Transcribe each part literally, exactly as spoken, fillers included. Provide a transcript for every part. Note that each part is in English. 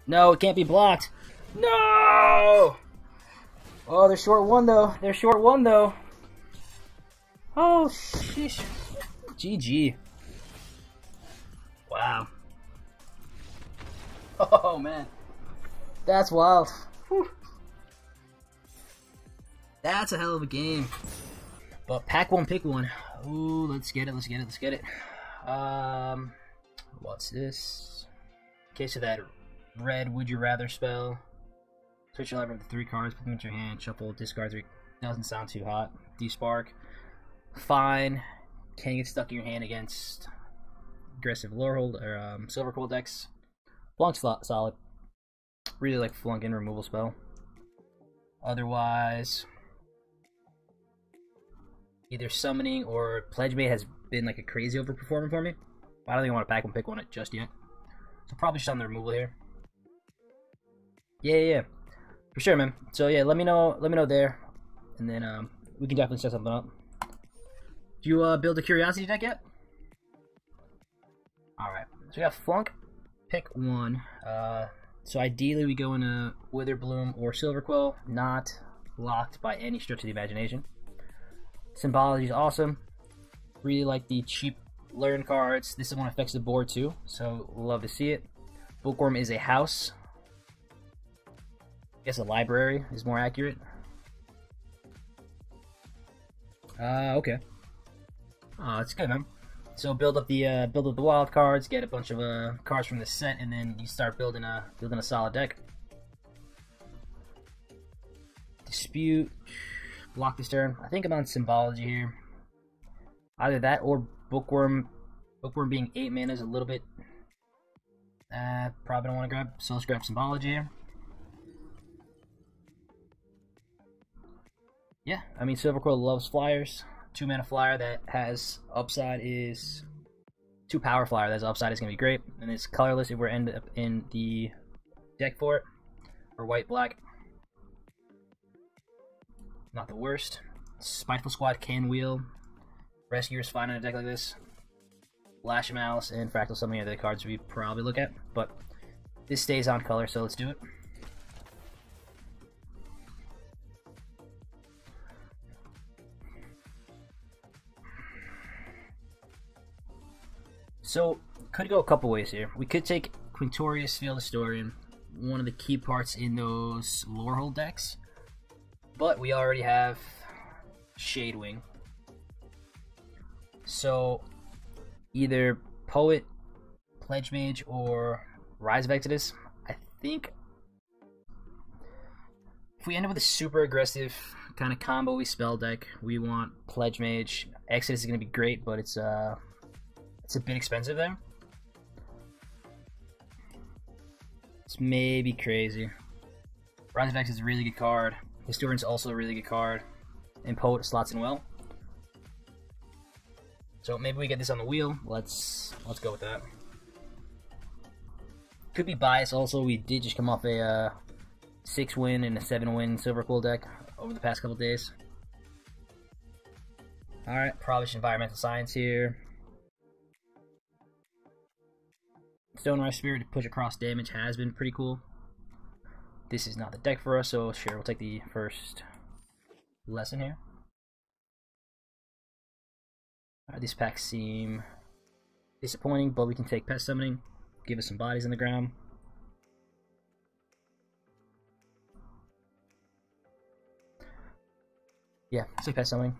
No, it can't be blocked. No! Oh, they're short one though. They're short one though. Oh, sheesh. G G. Wow. Oh, man. That's wild. Whew. That's a hell of a game. But pack one, pick one. Ooh, let's get it, let's get it, let's get it. Um, what's this? Okay, so that red would you rather spell. Switch your library with three cards, put them into your hand, shuffle, discard three. Doesn't sound too hot. D-Spark. Fine. Can get stuck in your hand against aggressive Lorehold or um, Silverquill decks. Flunk's solid. Really like Flunk in removal spell. Otherwise, either Summoning or Pledge Mate has been like a crazy overperformer for me. I don't even want to pack one pick one it just yet. So probably just on the removal here. Yeah, yeah, yeah. For sure, man. So yeah, let me know let me know there. And then um, we can definitely set something up. Do you uh, build a Curiosity deck yet? Alright. So we got Flunk. Pick one. Uh, so ideally we go into Witherbloom or Silverquill. Not locked by any stretch of the imagination. Symbology is awesome. Really like the cheap learn cards. This one affects the board too, so love to see it. Bookworm is a house. I guess a library is more accurate. Uh, okay. Oh, that's good, man. So build up the uh, build up the wild cards, get a bunch of uh, cards from the set, and then you start building a building a solid deck. Dispute, block this turn. I think I'm on Symbology here. Either that or Bookworm. Bookworm being eight mana is a little bit. Uh, probably don't want to grab. So let's grab Symbology here. Yeah, I mean Silverquill loves flyers. Two mana flyer that has upside is two power flyer. That's upside is gonna be great, and it's colorless if we're end up in the deck for it, or white black. Not the worst. Spiteful Squad can wheel. Rescuer's fine in a deck like this. Lash of Malice and Fractal Summoning are the cards we probably look at, but this stays on color, so let's do it. So, could go a couple ways here. We could take Quintorius Field Historian, one of the key parts in those Lorehold decks, but we already have Shadewing. So, either Poet, Pledge Mage, or Rise of Exodus. I think if we end up with a super aggressive kind of combo-y spell deck, we want Pledge Mage. Exodus is going to be great, but it's uh, it's a bit expensive there. It's maybe crazy. Rise of Exodus is a really good card. Historian's also a really good card. And Poet slots in well. So maybe we get this on the wheel. Let's let's go with that. Could be biased also. We did just come off a uh, six win and a seven win Silverquill deck over the past couple days. Alright, probably Environmental Science here. Stonerise Spirit to push across damage has been pretty cool. This is not the deck for us, so sure, we'll take the first lesson here. Alright, these packs seem disappointing, but we can take Pest Summoning, give us some bodies in the ground. Yeah, let's take Pest Summoning.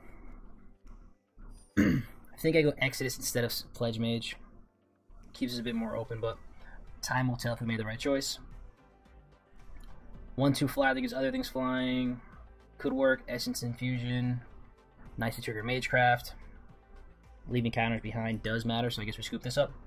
I think I go Exodus instead of Pledge Mage. Keeps us a bit more open, but time will tell if we made the right choice. one two flyer that gives other things flying. Could work. Essence Infusion. Nice to trigger Magecraft. Leaving counters behind does matter, so I guess we scoop this up.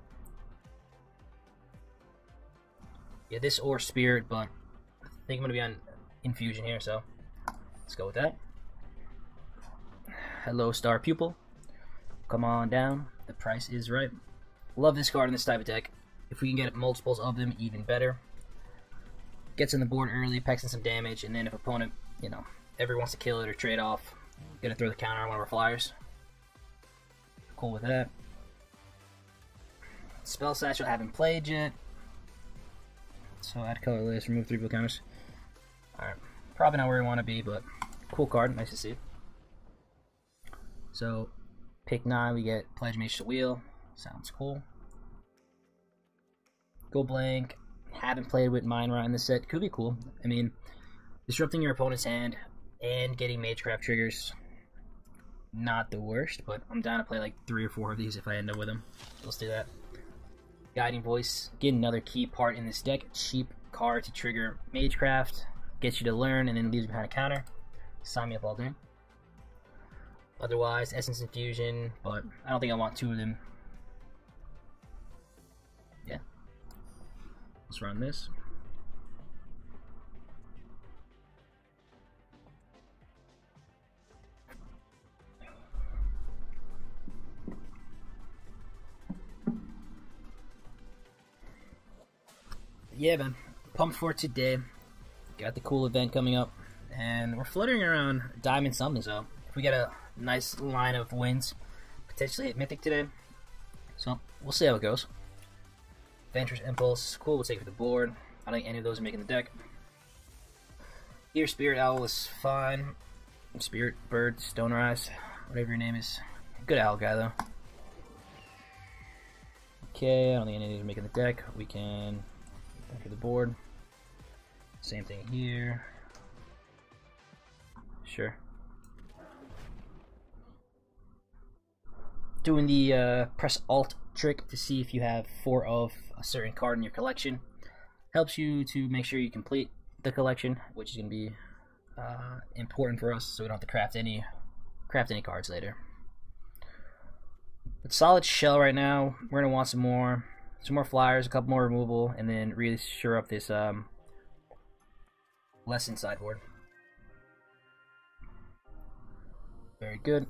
Yeah, this or Spirit, but I think I'm going to be on Infusion here, so let's go with that. Hello, Star Pupil. Come on down. The price is right. Love this card in this type of deck. If we can get multiples of them, even better. Gets in the board early, packs in some damage, and then if opponent, you know, ever wants to kill it or trade off, gonna throw the counter on one of our flyers. Cool with that. Spell Satchel, haven't played yet. So add colorless, remove three blue counters. Alright, probably not where we want to be, but cool card, nice to see. So, pick nine, we get Pledge Mage to wheel. Sounds cool. Go blank. Haven't played with Mine-Ra in this set. Could be cool. I mean, disrupting your opponent's hand and getting Magecraft triggers, not the worst, but I'm down to play like three or four of these if I end up with them. Let's do that. Guiding Voice. Get another key part in this deck. Cheap card to trigger Magecraft. Gets you to learn and then leaves behind a counter. Sign me up all day. Otherwise, Essence Infusion, but I don't think I want two of them. Yeah. Let's run this. Yeah, man. Pumped for today. Got the cool event coming up. And we're fluttering around Diamond something, so if we get a nice line of wins, potentially hit Mythic today. So, we'll see how it goes. Venturous Impulse, cool, we'll take it for the board. I don't think any of those are making the deck. Here, Spirit Owl is fine. Spirit Bird, Stoner Eyes, whatever your name is. Good owl guy, though. Okay, I don't think any of these are making the deck. We can enter the board. Same thing here. Sure. Doing the uh, press Alt trick to see if you have four of a certain card in your collection. Helps you to make sure you complete the collection, which is going to be uh, important for us, so we don't have to craft any craft any cards later. But solid shell right now. We're going to want some more, some more flyers, a couple more removal, and then really sure up this um, lesson sideboard. Very good.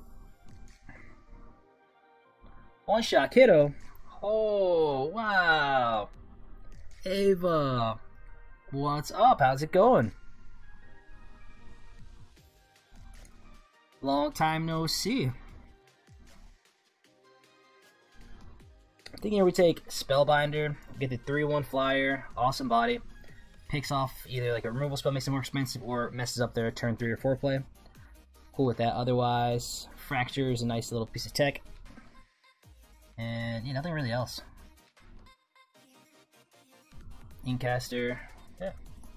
One shot kiddo. Oh, wow. Ava. What's up? How's it going? Long time no see. I think here we take Spellbinder, get the three one flyer, awesome body. Picks off either like a removal spell, makes it more expensive, or messes up their turn three or four play. Cool with that. Otherwise, Fracture is a nice little piece of tech. And yeah, nothing really else. Inkcaster, yeah.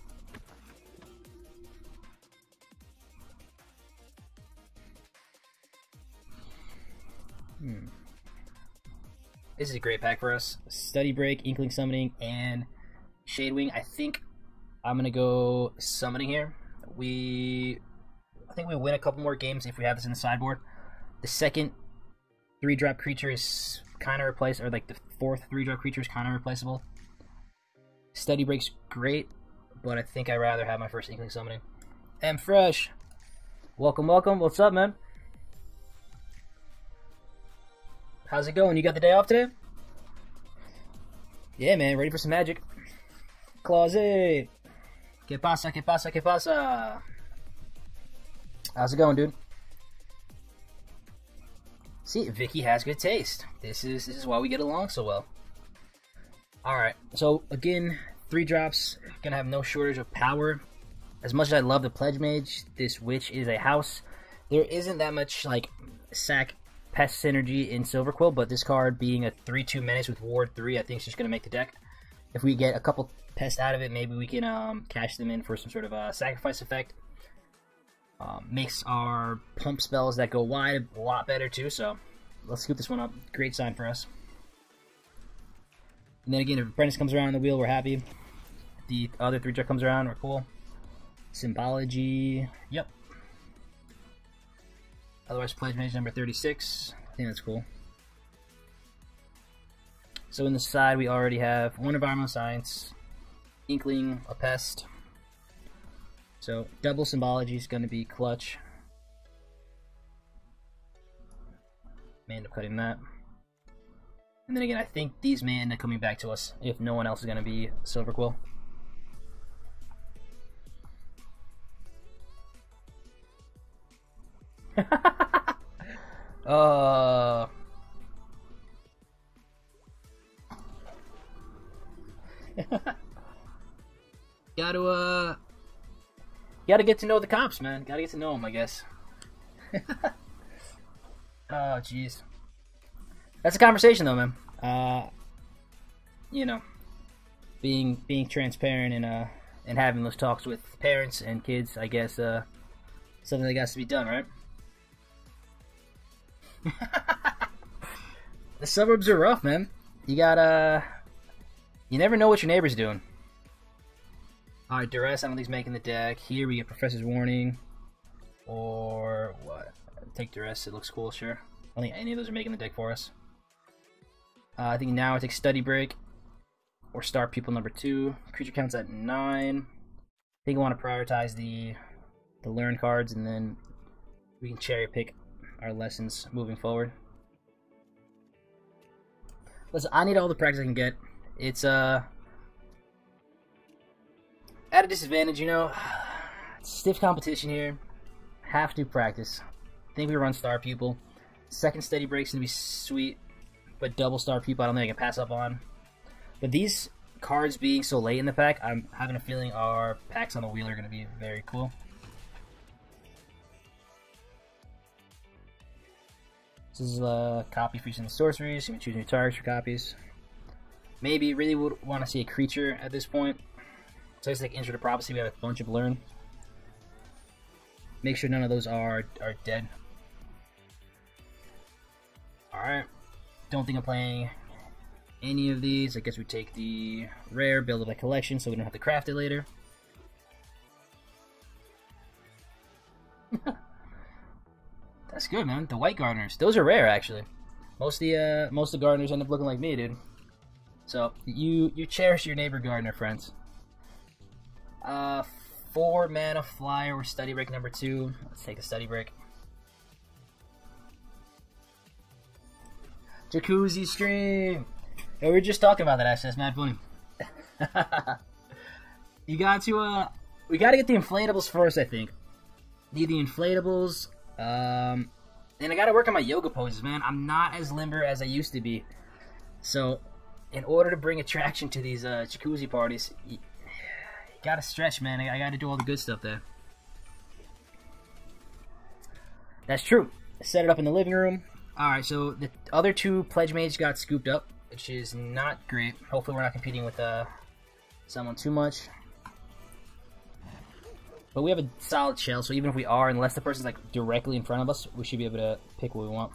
Hmm. This is a great pack for us. Study Break, Inkling Summoning, and Shadewing. I think I'm gonna go Summoning here. We, I think we win a couple more games if we have this in the sideboard. The second three-drop creature is kind of replaceable, or like the fourth three-drop creature is kind of replaceable. Study Break's great, but I think I'd rather have my first Inkling Summoning. M Fresh, welcome, welcome. What's up, man? How's it going? You got the day off today? Yeah, man. Ready for some magic? Closet. Que pasa? Que pasa? Que pasa? How's it going, dude? See, Vicky has good taste. This is this is why we get along so well. Alright, so again, three drops, gonna have no shortage of power. As much as I love the Pledge Mage, this Witch is a house. There isn't that much like sack pest synergy in Silverquill, but this card being a three two menace with Ward three, I think it's just gonna make the deck. If we get a couple pests out of it, maybe we can um, cash them in for some sort of a sacrifice effect. Um, makes our pump spells that go wide a lot better too, so let's scoop this one up. Great sign for us. And then again, if Apprentice comes around the wheel, we're happy. If the other three drop comes around, we're cool. Symbology, yep. Otherwise, Pledge Mage number thirty-six. I think that's cool. So in the side, we already have one Environmental Science, Inkling, a Pest. So double Symbology is going to be clutch. May end up cutting that. And then again, I think these may end up coming back to us if no one else is going to be Silverquill. uh... Gotta, uh... Gotta get to know the cops, man. Gotta get to know them, I guess. Oh, jeez. That's a conversation, though, man. Uh... You know, being being transparent and uh and having those talks with parents and kids, I guess, uh, something that has to be done, right? The suburbs are rough, man. You gotta, you never know what your neighbor's doing. All right, duress. I don't think he's making the deck. Here we get Professor's Warning, or what? Take duress. It looks cool, sure. I don't think any of those are making the deck for us. Uh, I think now I take study break. Or Star Pupil number two. Creature count's at nine. I think I want to prioritize the the learn cards, and then we can cherry pick our lessons moving forward. Listen, I need all the practice I can get. It's uh at a disadvantage, you know. Stiff competition here. Have to practice. I think we run Star Pupil. Second Steady Break's gonna be sweet, but double Star Pupil I don't think I can pass up on. But these cards being so late in the pack, I'm having a feeling our packs on the wheel are going to be very cool. This is a copy for using the sorceries. You can choose new targets for copies. Maybe really would want to see a creature at this point. So it's like Intro to Prophecy. We have a bunch of learn. Make sure none of those are are dead. All right. Don't think I'm playing any of these. I guess we take the rare, build it by collection, so we don't have to craft it later. That's good, man. The white gardeners, those are rare, actually. Most of the uh, most of the gardeners end up looking like me, dude. So you you cherish your neighbor gardener friends. Uh, four mana flyer or study break number two. Let's take a study break. Jacuzzi stream. Hey, we were just talking about that, actually. That's mad funny. You got to, uh... We gotta get the inflatables first, I think. Need the inflatables. Um... And I gotta work on my yoga poses, man. I'm not as limber as I used to be. So, in order to bring attraction to these, uh, jacuzzi parties, you, you gotta stretch, man. I, I gotta do all the good stuff there. That's true. Set it up in the living room. Alright, so the other two Pledge Mage got scooped up, which is not great. Hopefully we're not competing with uh, someone too much. But we have a solid shell, so even if we are, unless the person's like directly in front of us, we should be able to pick what we want.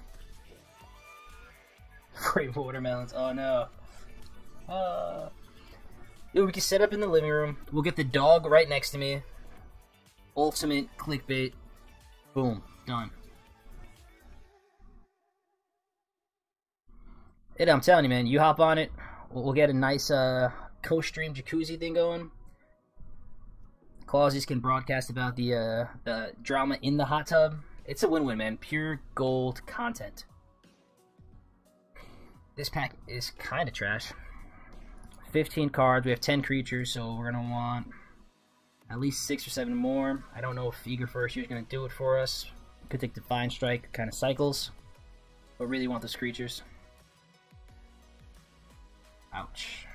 Free watermelons, oh no. Uh, we can set up in the living room. We'll get the dog right next to me. Ultimate clickbait. Boom, done. It, I'm telling you, man, you hop on it, we'll get a nice uh, co-stream jacuzzi thing going. Clausies can broadcast about the uh, the drama in the hot tub. It's a win-win, man. Pure gold content. This pack is kind of trash. fifteen cards. We have ten creatures, so we're going to want at least six or seven more. I don't know if Eager First is going to do it for us. Could take Divine Strike, kind of cycles. But really want those creatures. Ouch.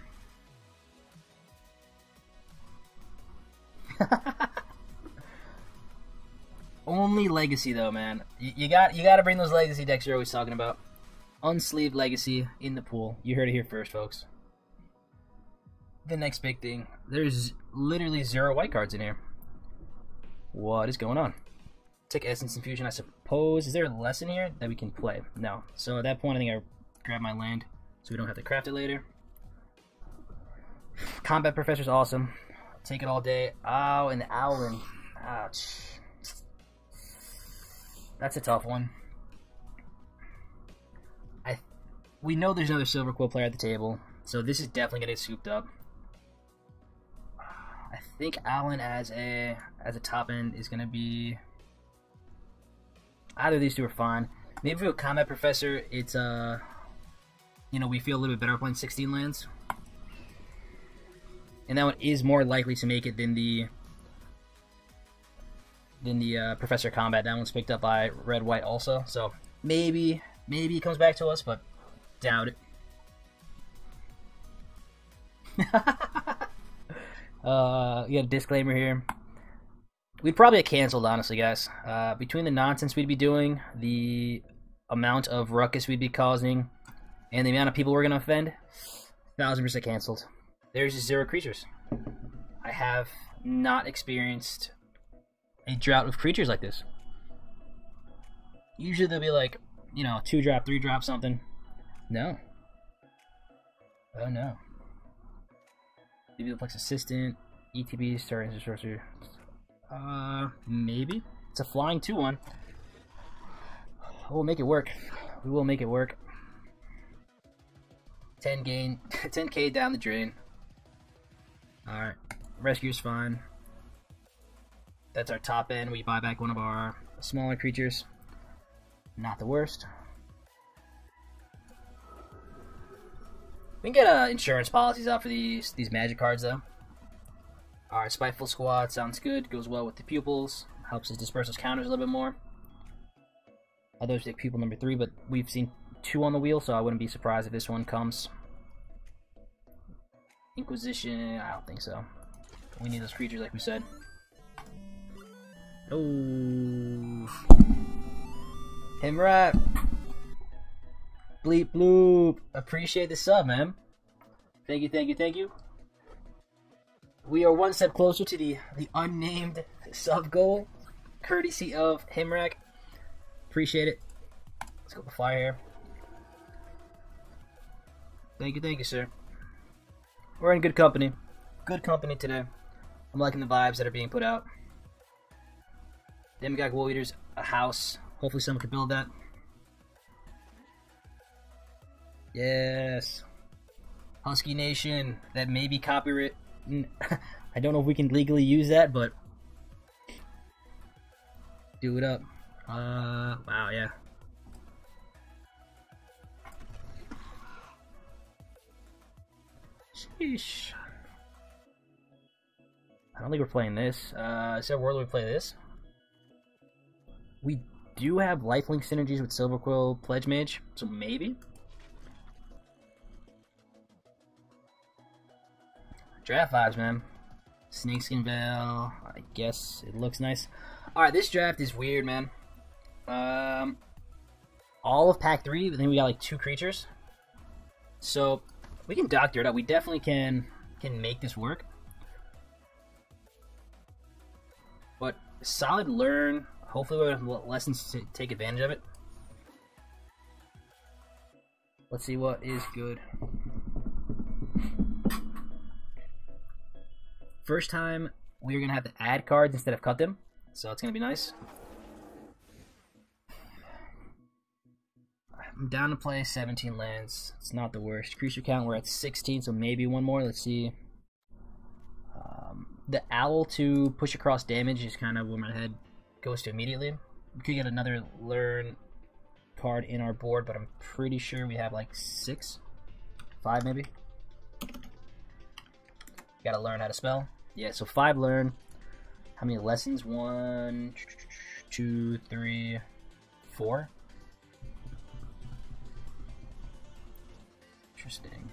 Only Legacy though, man. You, you got you got to bring those Legacy decks you're always talking about. Unsleeved Legacy in the pool. You heard it here first, folks. The next big thing. There's literally zero white cards in here. What is going on? Take Essence Infusion, I suppose. Is there a lesson here that we can play? No. So at that point, I think I grab my land so we don't have to craft it later. Combat Professor's awesome. Take it all day. Oh, and the Owlin. Ouch. That's a tough one. I, we know there's another Silver Quill player at the table, so this is definitely gonna get scooped up. I think Owlin as a as a top end is gonna be. Either of these two are fine. Maybe if we go Combat Professor, it's uh, you know, we feel a little bit better playing sixteen lands. And that one is more likely to make it than the than the uh, Professor Combat. That one's picked up by Red White also. So maybe maybe he comes back to us, but doubt it. Uh, we got a disclaimer here. We'd probably have canceled, honestly, guys. Uh, between the nonsense we'd be doing, the amount of ruckus we'd be causing, and the amount of people we're going to offend, thousand percent canceled. There's just zero creatures. I have not experienced a drought of creatures like this. Usually they'll be like, you know, two drop, three drop, something. No. Oh no. Diviplex Assistant, E T B, Star Sorcerer. Uh, maybe. It's a flying two one. We'll make it work. We will make it work. ten gain, ten K down the drain. Alright. Rescue's fine. That's our top end. We buy back one of our smaller creatures. Not the worst. We can get uh, insurance policies out for these these magic cards though. Alright, Spiteful Squad sounds good. Goes well with the pupils. Helps us disperse those counters a little bit more. Others take pupil number three, but we've seen two on the wheel, so I wouldn't be surprised if this one comes. Inquisition, I don't think so. We need those creatures like we said. Oh, Himrak, Bleep Bloop, appreciate the sub, man. Thank you, thank you, thank you. We are one step closer to the the unnamed sub goal, courtesy of Himrak. Appreciate it. Let's go with fire here. Thank you, thank you, sir. We're in good company. Good company today. I'm liking the vibes that are being put out. Demigod Wool Eaters, a house. Hopefully someone can build that. Yes. Husky Nation, that may be copyright. I don't know if we can legally use that, but do it up. Uh, wow, yeah. Sheesh. I don't think we're playing this. Uh, is there a world we play this? We do have lifelink synergies with Silverquill Pledge Mage, so maybe. Draft vibes, man. Snakeskin Veil, I guess it looks nice. Alright, this draft is weird, man. Um, all of pack three, but then we got like two creatures. So, we can doctor it up. We definitely can can make this work. But, solid learn. Hopefully we have lessons to take advantage of it. Let's see what is good. First time, we're going to have to add cards instead of cut them. So it's going to be nice. I'm down to play seventeen lands. It's not the worst. Creature count, we're at sixteen, so maybe one more. Let's see. Um, the owl to push across damage is kind of where my head goes to immediately. We could get another learn card in our board, but I'm pretty sure we have like six. Five, maybe. Gotta learn how to spell. Yeah, so five learn. How many lessons? One, two, three, four. Interesting.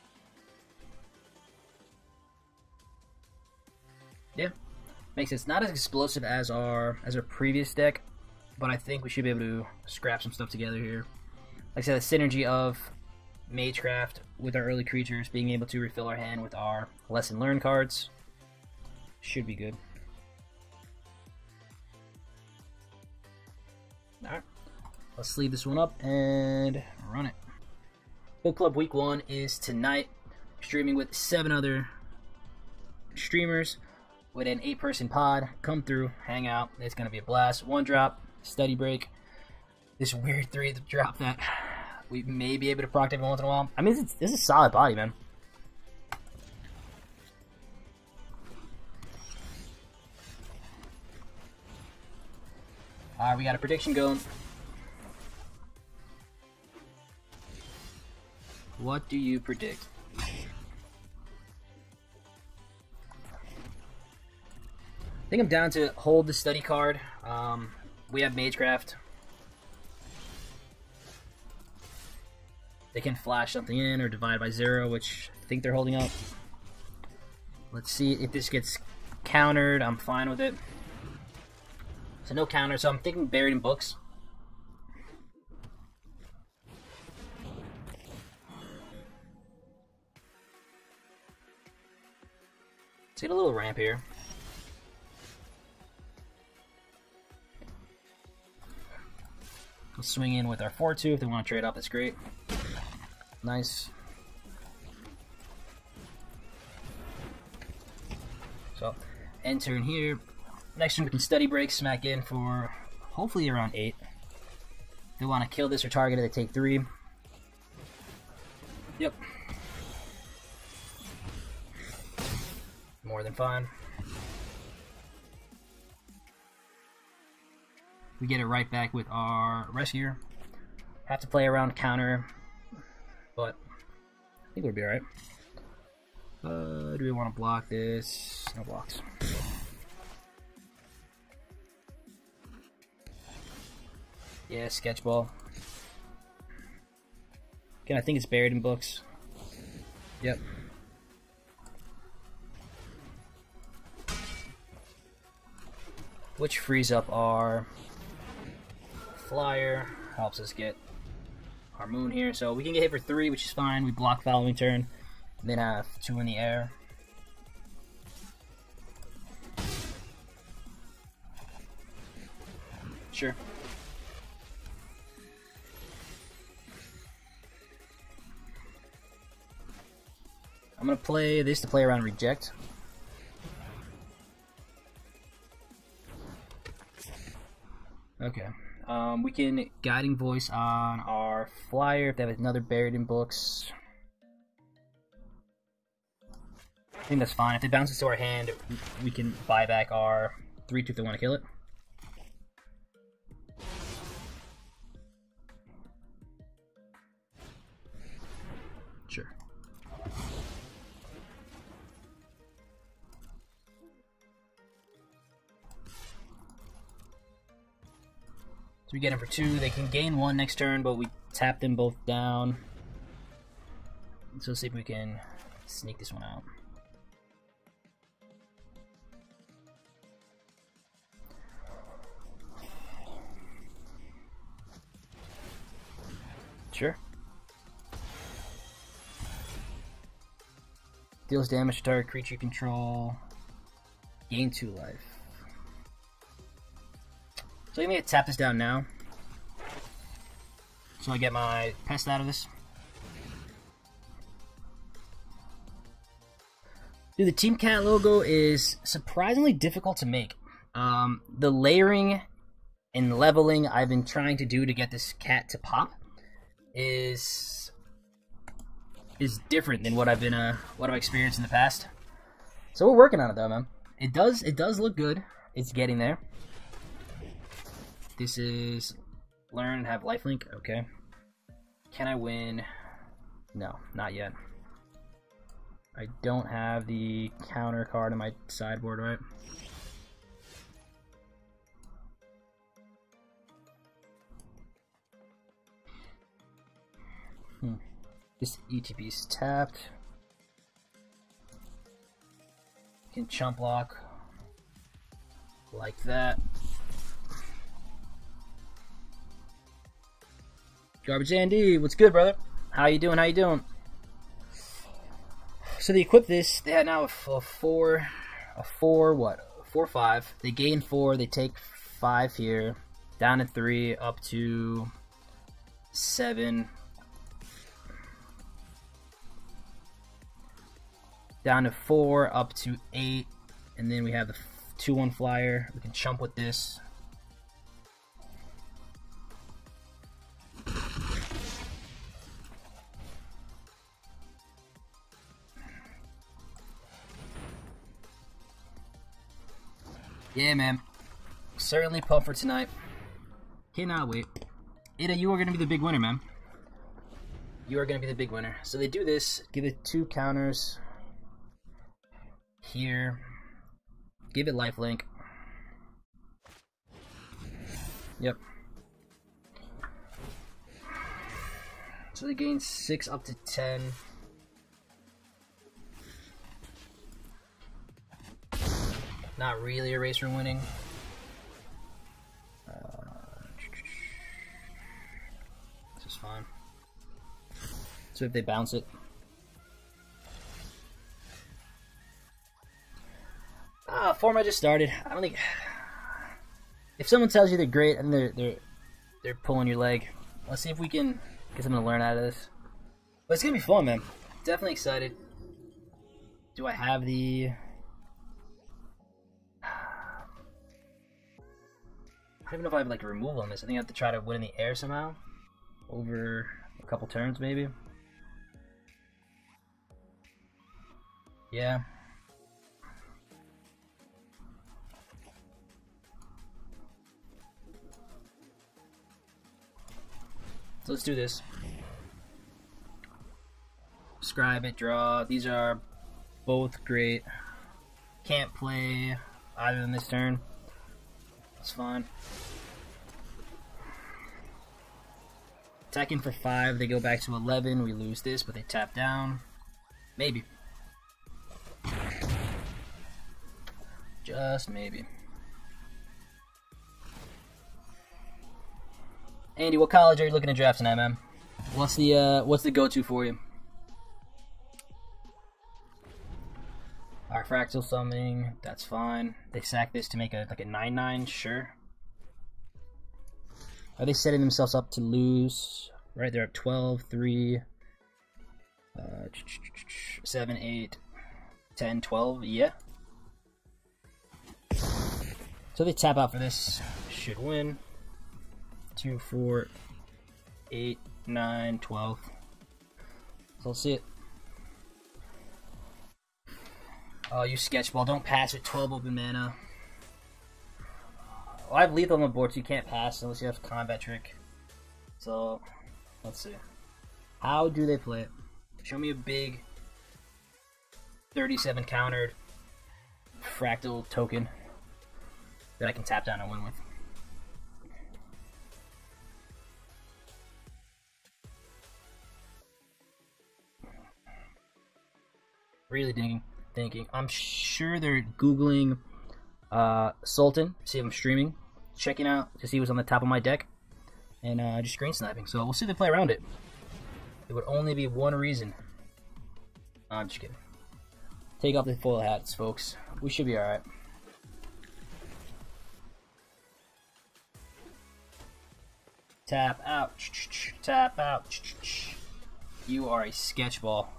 Yeah, makes sense. Not as explosive as our as our previous deck, but I think we should be able to scrap some stuff together here. Like I said, the synergy of Magecraft with our early creatures, being able to refill our hand with our lesson learn cards, should be good. Alright, let's sleeve this one up and run it. Book Club Week one is tonight. Streaming with seven other streamers with an eight person pod. Come through, hang out. It's going to be a blast. One drop, study break. This weird three drop that we may be able to proc every once in a while. I mean, this is, this is a solid body, man. Alright, we got a prediction going. What do you predict? I think I'm down to hold the study card. Um, we have Magecraft. They can flash something in or divide by zero, which I think they're holding up. Let's see if this gets countered. I'm fine with it. So no counter, so I'm thinking Buried in Books. Let's get a little ramp here. We'll swing in with our four two if they want to trade up, that's great. Nice. So, end turn here. Next turn we can Study Break, smack in for hopefully around eight. They want to kill this or target it, they take three. Yep. More than fine. We get it right back with our Rescuer. Have to play around counter, but I think we'll be alright. Uh, do we want to block this? No blocks. Yeah, Sketchball. Again, I think it's Buried in Books. Yep. Which frees up our Flyer, helps us get our Moon here. So we can get hit for three, which is fine. We block following turn, and then have two in the air. Sure. I'm gonna play this to play around Reject. Okay. Um, we can Guiding Voice on our Flyer if they have another Buried in Books. I think that's fine. If it bounces to our hand, we can buy back our three two if they want to kill it. Sure. So we get them for two. They can gain one next turn, but we tap them both down. So let's see if we can sneak this one out. Sure. Deals damage to target creature you control. Gain two life. So I'm gonna tap this down now. So I get my pest out of this. Dude, the Team Cat logo is surprisingly difficult to make. Um, the layering and leveling I've been trying to do to get this cat to pop is is different than what I've been uh what I've experienced in the past. So we're working on it though, man. It does it does look good. It's getting there. This is learn and have lifelink. Okay. Can I win? No, not yet. I don't have the counter card on my sideboard, right? Hmm. This E T B's tapped. Can chump block like that. Garbage Andy, what's good, brother? How you doing? How you doing? So they equip this. They had now a, a four, a four what? Four five. They gain four. They take five here, down to three, up to seven, down to four, up to eight, and then we have the two one flyer. We can chump with this. Yeah, man. Certainly pumped for tonight. Cannot wait. Ada, you are going to be the big winner, man. You are going to be the big winner. So they do this. Give it two counters. Here. Give it lifelink. Yep. So they gain six up to ten. Not really a race for winning. Uh, this is fine. So if they bounce it. Ah, format just started. I don't think. If someone tells you they're great and they're they're they're pulling your leg, let's see if we can get something to learn out of this. But it's gonna be fun, man. Definitely excited. Do I have the? I don't even know if I have like a removal on this. I think I have to try to win in the air somehow, over a couple turns maybe. Yeah. So let's do this. Scribe it, draw. These are both great. Can't play either in this turn. It's fine. Attacking for five, they go back to eleven. We lose this, but they tap down. Maybe. Just maybe. Andy, what college are you looking to draft tonight, man? What's the uh, what's the go-to for you? Our fractal summoning, that's fine. They sack this to make a like a nine nine, sure. Are they setting themselves up to lose? Right, they're at twelve, three, uh, seven, eight, ten, twelve, yeah. So they tap out for this, should win. two, four, eight, nine, twelve. So let's see it. Oh, you sketchball. Don't pass with twelve open mana. Well, I have lethal on the board, so you can't pass unless you have combat trick. So, let's see. How do they play it? Show me a big thirty-seven countered fractal token that I can tap down and win with. Really thinking, thinking. I'm sure they're Googling uh, Sultan, see if I'm streaming, checking out to see what's on the top of my deck, and uh, just screen sniping. So we'll see if they play around it. It would only be one reason. No, I'm just kidding. Take off the foil hats, folks. We should be alright. Tap out. Tap out. You are a sketchball.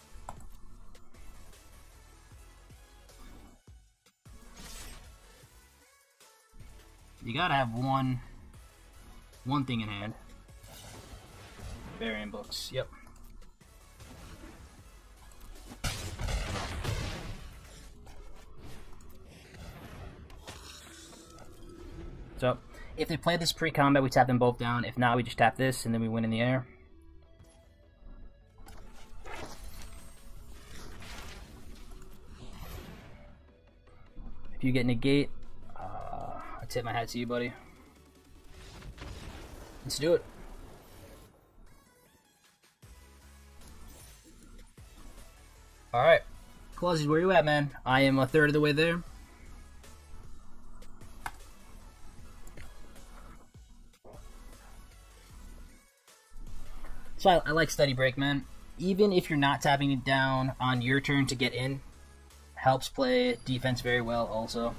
You gotta have one one thing in hand. Variant books, yep. So, if they play this pre-combat, we tap them both down. If not, we just tap this, and then we win in the air. If you get negate, uh, I tip my hat to you, buddy. Let's do it. Alright. Clausies, where you at, man? I am a third of the way there. So I, I like Study Break, man. Even if you're not tapping it down on your turn to get in, helps play defense very well also.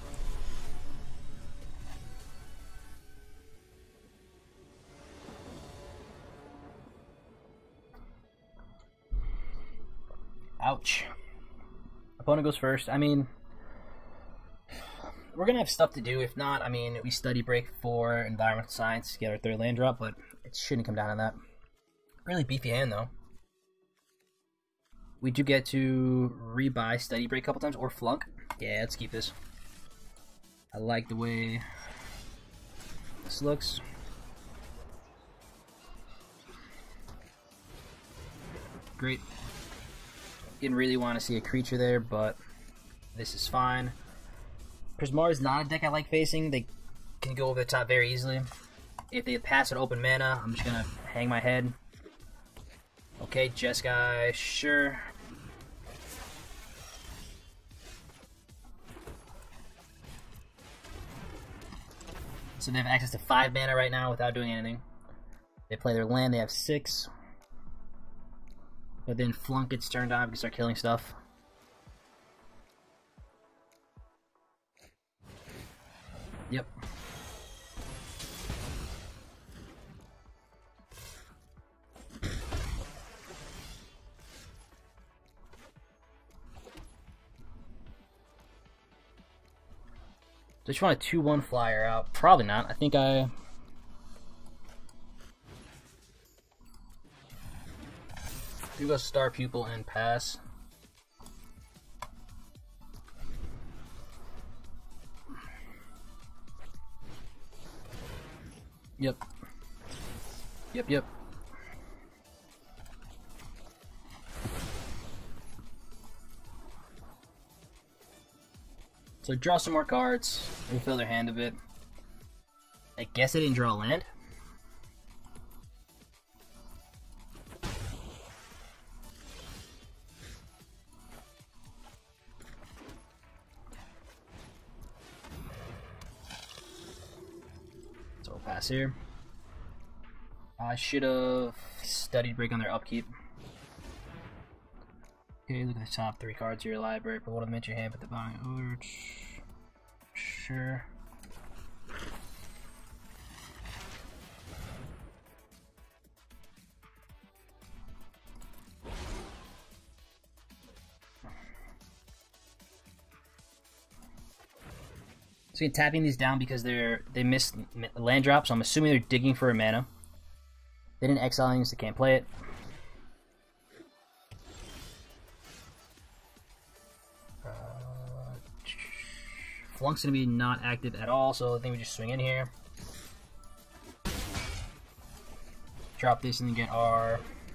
Ouch. Opponent goes first. I mean, we're going to have stuff to do. If not, I mean, we Study Break for Environmental Science, get our third land drop, but it shouldn't come down to that. Really beefy hand, though. We do get to rebuy Study Break a couple times, or Flunk. Yeah, let's keep this. I like the way this looks. Great. Didn't really want to see a creature there, but this is fine. Prismar is not a deck I like facing. They can go over the top very easily. If they pass an open mana, I'm just going to hang my head. Okay, Jeskai, sure. So they have access to five mana right now without doing anything. They play their land, they have six. But then Flunk gets turned on, we can start killing stuff. Yep. Just want a two one flyer out. Probably not. I think I... do go Star Pupil and pass. Yep. Yep, yep. So draw some more cards, refill their hand a bit. I guess I didn't draw a land. So we'll pass here. I should have studied break on their upkeep. Okay, look at the top three cards of your library. Put one of them into your hand, put the bottom over. Sure. So you're tapping these down because they're they missed land drop, so I'm assuming they're digging for a mana. They didn't exile anything, so they can't play it. Flunk's gonna be not active at all, so I think we just swing in here. Drop this and then get our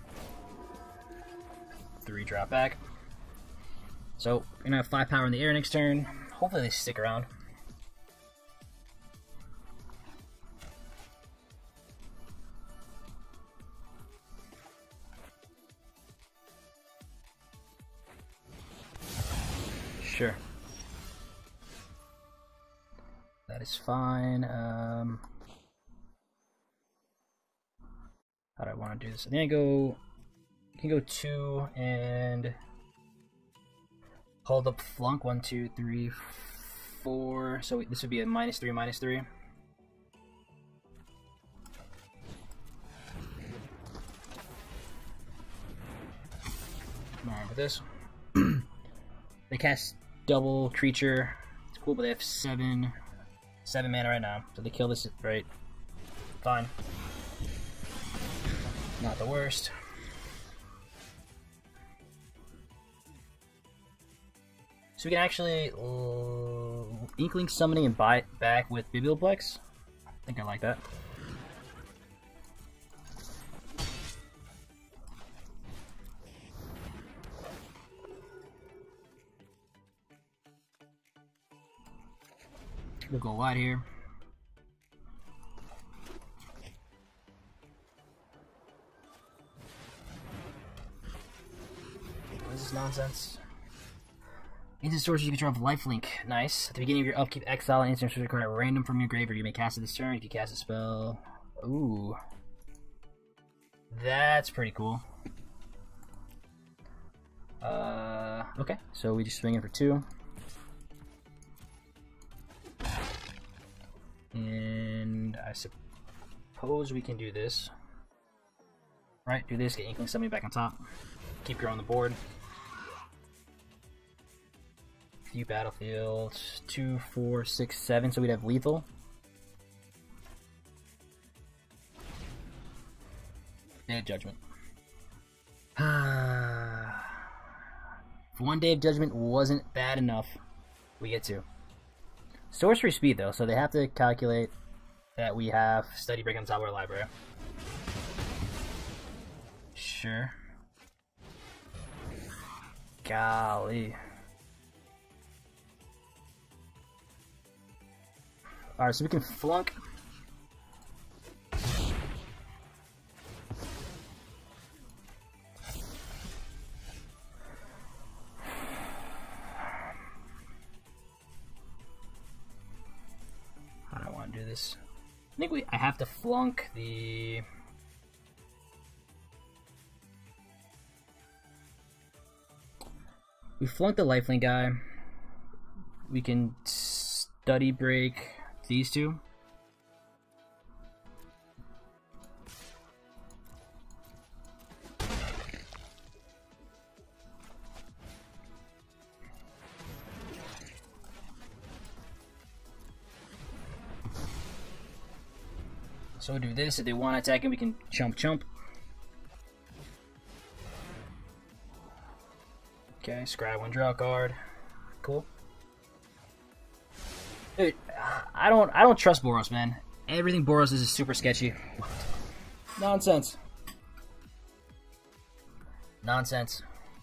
three drop back. So we're gonna have five power in the air next turn. Hopefully they stick around. Sure. That is fine. Um, how do I want to do this? I think I go. I can go two and hold up Flunk. One, two, three, four. So this would be a minus three, minus three. Alright, with this, they cast double creature. It's cool, but they have seven. Seven mana right now, so they kill this, right? Fine. Not the worst. So we can actually uh, Inkling Summoning and buy it back with Biblioplex. I think I like that. We'll go wide here. What is this nonsense? Instant sorcery, you can draw lifelink. Nice. At the beginning of your upkeep, exile an instant sorcery card at random from your graveyard. You may cast it this turn if you cast a spell. Ooh. That's pretty cool. Uh, okay, so we just swing in for two. And I suppose we can do this. Right, do this, get Inkling Summoning back on top. Keep growing the board. Few battlefields. Two, four, six, seven, so we'd have lethal. Day of Judgment. If one Day of Judgment wasn't bad enough, we get two. Sorcery speed though, so they have to calculate that we have Study Break on top of our library. Sure. Golly. Alright, so we can flunk. Do this. I think we I have to flunk the we flunked the lifelink guy. We can study break these two. So we'll do this. If they want to attack him, we can chump chump. Okay, scry one draw card. Cool. Dude, I don't I don't trust Boros, man. Everything Boros is, is super sketchy. Nonsense. Nonsense.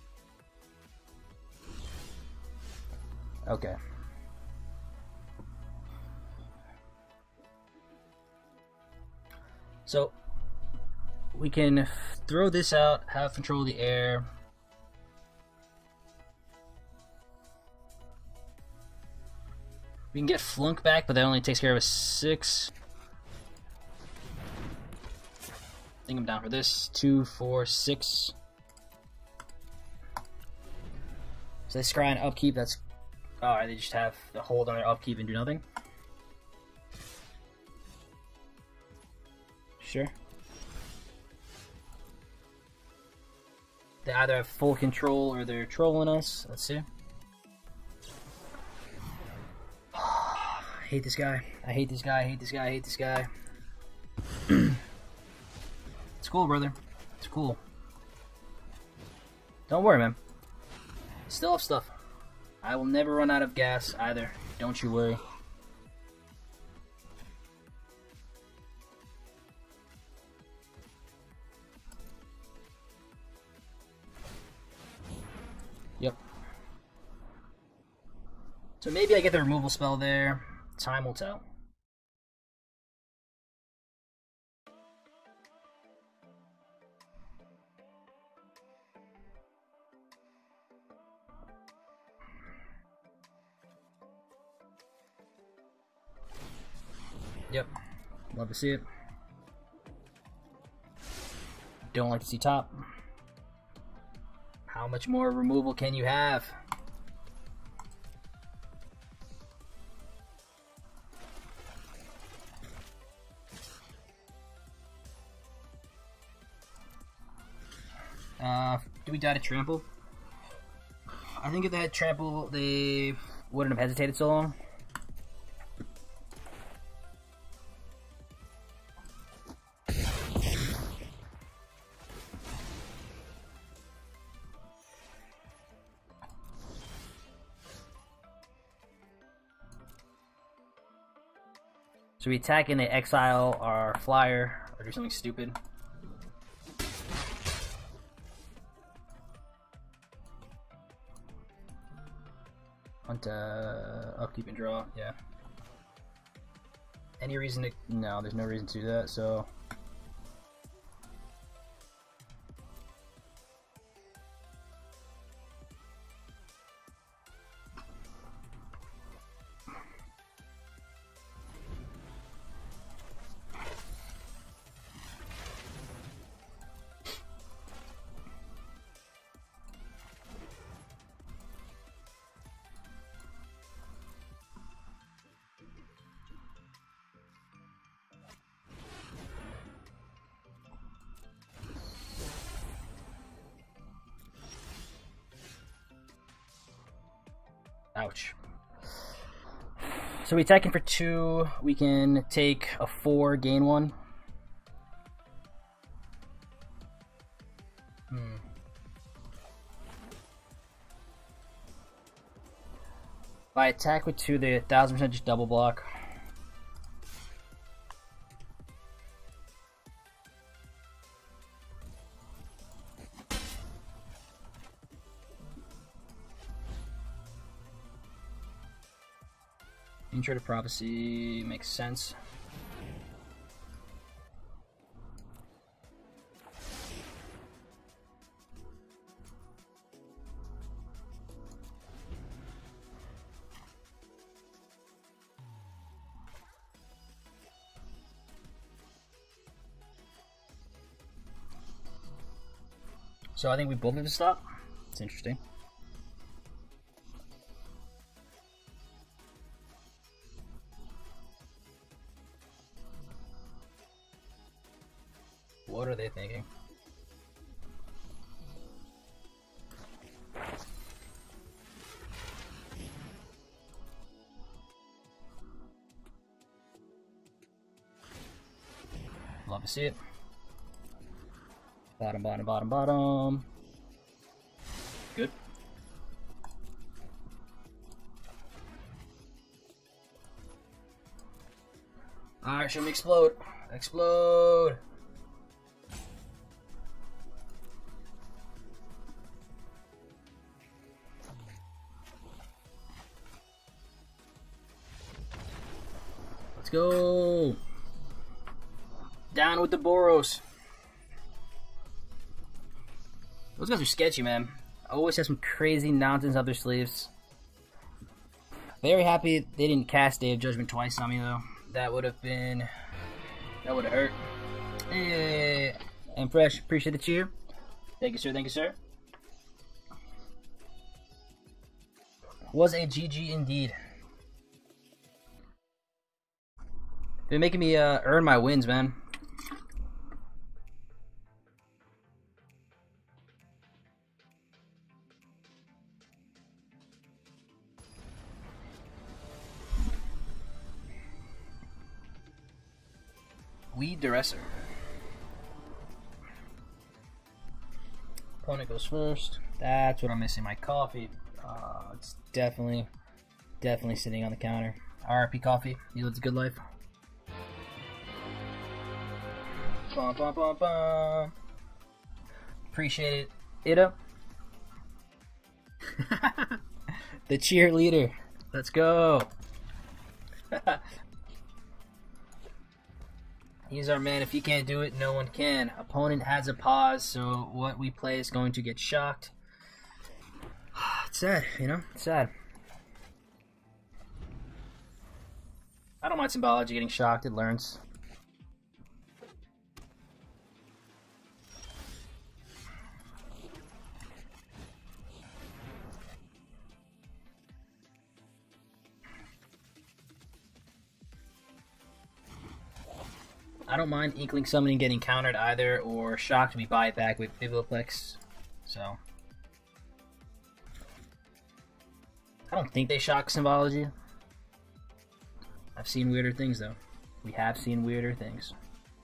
Okay. So, we can throw this out, have control of the air. We can get Flunk back, but that only takes care of a six. I think I'm down for this. Two, four, six. So they scry and upkeep, that's... Alright, they just have the hold on their upkeep and do nothing. Sure. They either have full control or they're trolling us. Let's see. I hate this guy. I hate this guy. I hate this guy. I hate this guy. It's cool, brother. It's cool. Don't worry, man. Still have stuff. I will never run out of gas either. Don't you worry. Yep. So maybe I get the removal spell there. Time will tell. Yep. Love to see it. Don't like to see top. How much more removal can you have? Uh, do we die to trample? I think if they had trample, they wouldn't have hesitated so long. So we attack and they exile our flyer or do something stupid. Hunt, uh, upkeep and draw, yeah. Any reason to, no, there's no reason to do that, so. Ouch. So we attack in for two. We can take a four, gain one. Hmm. If I attack with two, the thousand percent just double block. Intro to Prophecy makes sense. So I think we both have to stop. It's interesting. What are they thinking? Love to see it. Bottom, bottom, bottom, bottom. Good. Alright, show me explode. Explode. Let's go. Down with the Boros. Those guys are sketchy, man. Always have some crazy nonsense up their sleeves. Very happy they didn't cast Day of Judgment twice on me, though. That would have been... That would have hurt. Hey, and Fresh, appreciate the cheer. Thank you, sir. Thank you, sir. Was a G G indeed. They're making me uh, earn my wins, man. Weed Duresser. Opponent goes first. That's what I'm missing. My coffee. Uh, it's definitely, definitely sitting on the counter. R I P coffee. You lived a good life. Bum, bum, bum, bum. Appreciate it, Ida. The cheerleader. Let's go. He's our man. If he can't do it, no one can. Opponent has a pause, so what we play is going to get shocked. It's sad, you know? It's sad. I don't mind Symbology getting shocked. It learns. I don't mind Inkling Summoning getting countered either, or shocked. We buy it back with Biblioplex. So I don't think they shock Symbology. I've seen weirder things though. We have seen weirder things.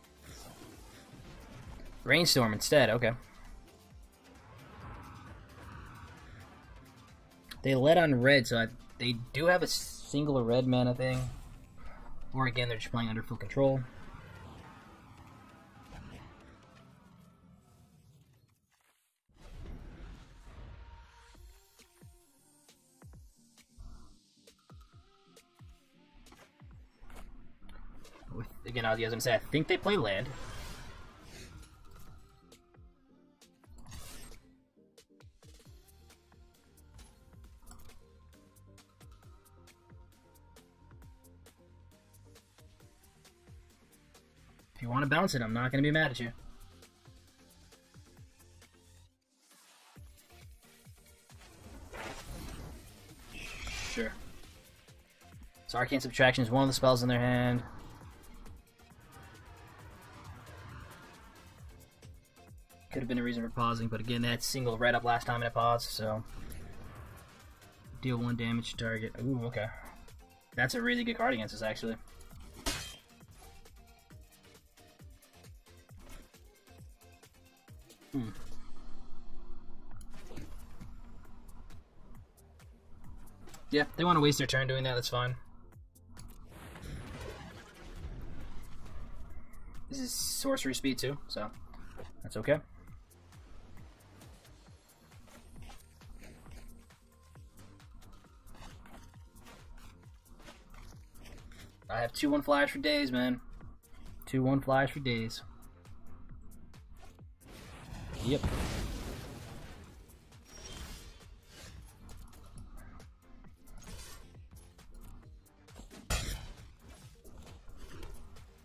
Rainstorm instead, okay. They led on red, so I, they do have a single red mana thing. Or again, they're just playing under full control. With, again, I was going to say, I think they play land. If you want to bounce it, I'm not going to be mad at you. Sure. So Arcane Subtraction is one of the spells in their hand. Could have been a reason for pausing, but again, that single red up last time in a pause, so... Deal one damage to target. Ooh, okay. That's a really good card against us, actually. Hmm. Yeah, they want to waste their turn doing that, that's fine. This is sorcery speed too, so that's okay. I have two one flyers for days, man. Two one flyers for days. Yep.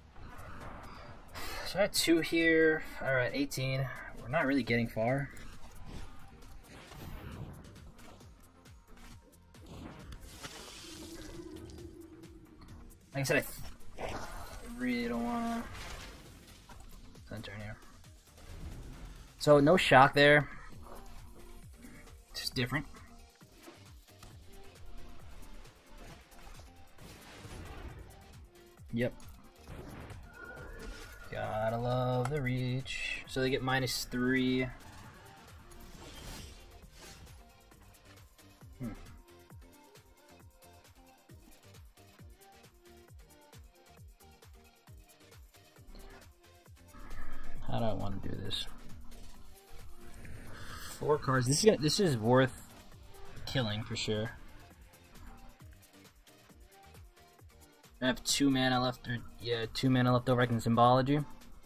So I had two here. Alright, eighteen. We're not really getting far. Like I said, I, th I really don't wanna turn here. So no shock there. Just different. Yep. Gotta love the reach. So they get minus three. Hmm. How do I want to do this? Four cards. This is gonna, this is worth killing for sure. I have two mana left, or yeah, two mana left over. I can Symbology.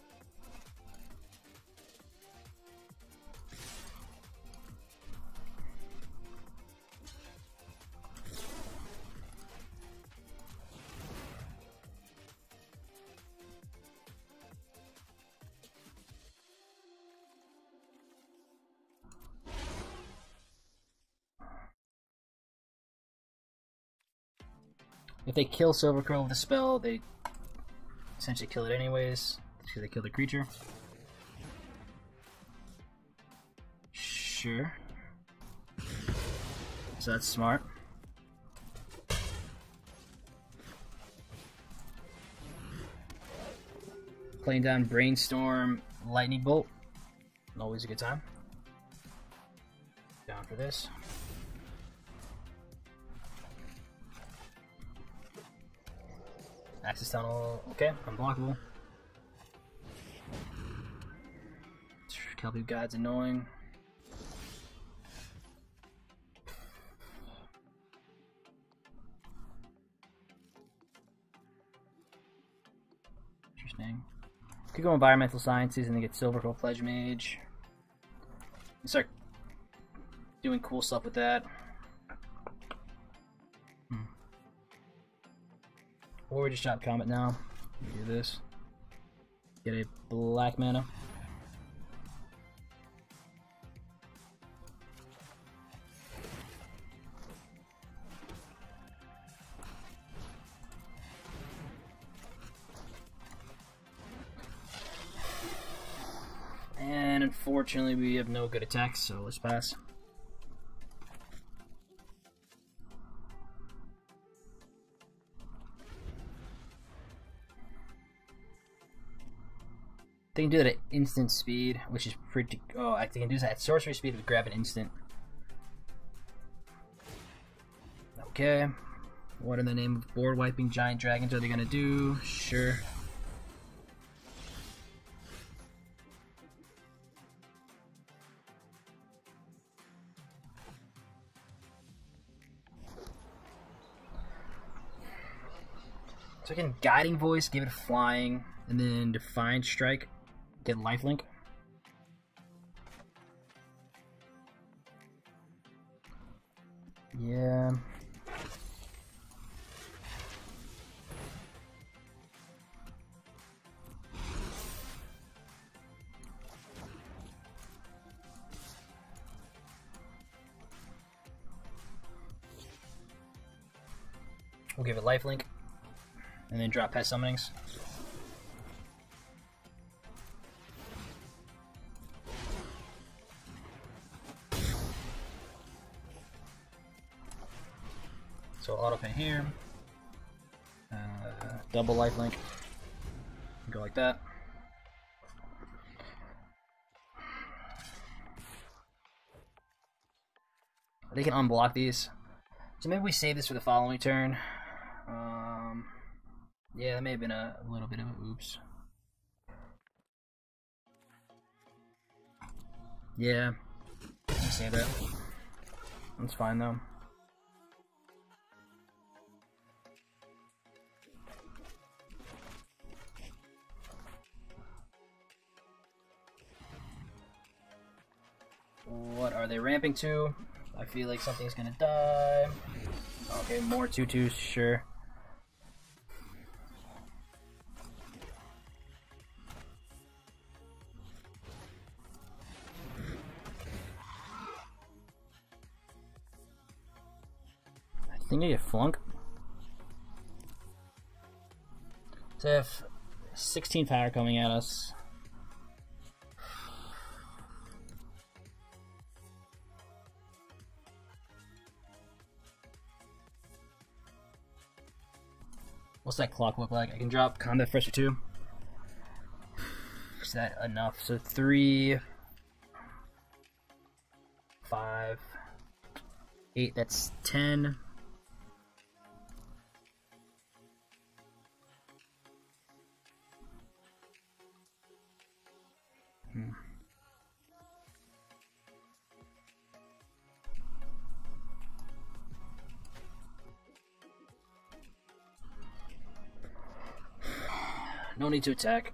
If they kill Silvercurl with a spell, they essentially kill it anyways, because they kill the creature. Sure. So that's smart. Playing down Brainstorm, Lightning Bolt. Always a good time. Down for this. Access Tunnel, okay, unblockable. Kelpie Guide's annoying. Interesting. Could go Environmental Sciences and then get Silvercurl Pledge Mage. And start doing cool stuff with that. Hmm. Or we just drop Comet now. Do this. Get a black mana. And unfortunately we have no good attacks, so let's pass. They can do that at instant speed, which is pretty. Oh, I think they can do that at sorcery speed with grab an instant. Okay. What in the name of board wiping giant dragons are they gonna do? Sure. So again, Guiding Voice, give it flying, and then Defiant Strike, get lifelink. Yeah. We'll give it lifelink. And then drop pest summonings. So auto pay here. Uh, double lifelink. Go like that. They can unblock these. So maybe we save this for the following turn. Um, yeah, that may have been a, a little bit of an oops. Yeah, save that. That's fine though. What are they ramping to? I feel like something's gonna die. Okay, more two twos, sure. I think I get flunk. So I have sixteen power coming at us. What's that clock look like? I can drop combat first or two. Is that enough? So three, five, eight, that's ten. Hmm. No need to attack.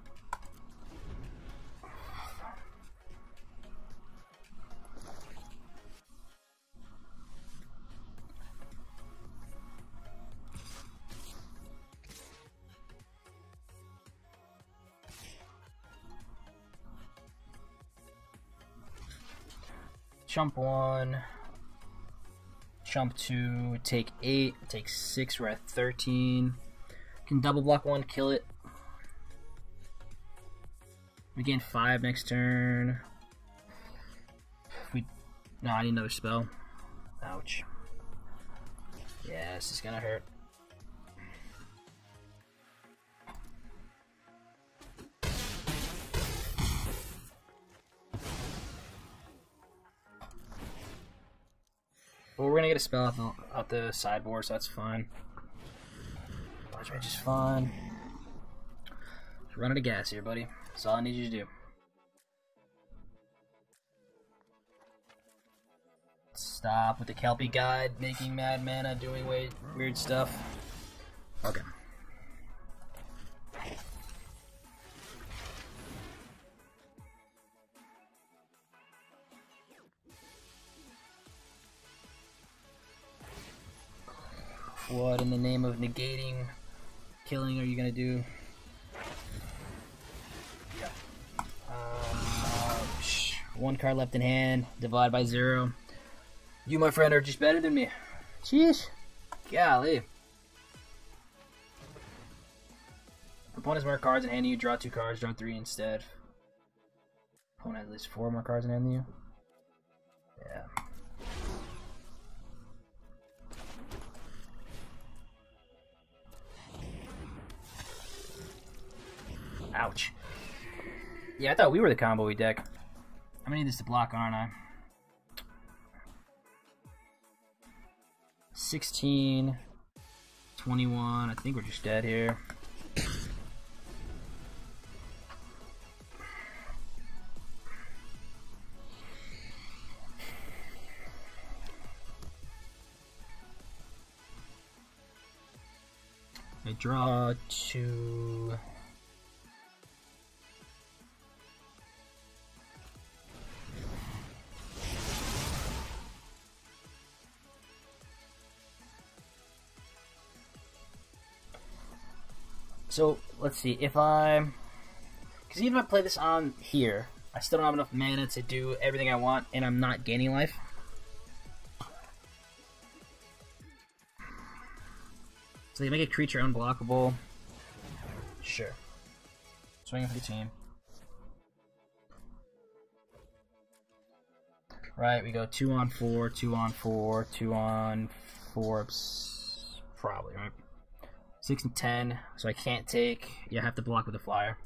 Chump one, chump two, take eight, take six, we're at thirteen. Can double block one, kill it. We gain five next turn. We no, I need another spell. Ouch. Yeah, this is gonna hurt. Well, we're gonna get a spell out the, out the sideboard, so that's fine. Dodge range is fine. Just run out of gas here, buddy. That's all I need you to do. Stop with the Kelpie Guide, making mad mana, doing way weird stuff. Okay. What in the name of negating killing are you gonna do? Uh, one card left in hand, divide by zero. You, my friend, are just better than me. Jeez. Golly. Opponent's more cards in hand than you, draw two cards, draw three instead. Opponent has at least four more cards in hand than you. Yeah. Ouch. Yeah, I thought we were the combo deck. I'm gonna need this to block, aren't I? sixteen, twenty-one. I think we're just dead here. I draw two. So, let's see, if I... Because even if I play this on here, I still don't have enough mana to do everything I want, and I'm not gaining life. So they make a creature unblockable. Sure. Swinging for the team. Right, we go two on four, two on four, two on four, probably, right? Six and ten, so I can't take. You have to block with a flyer.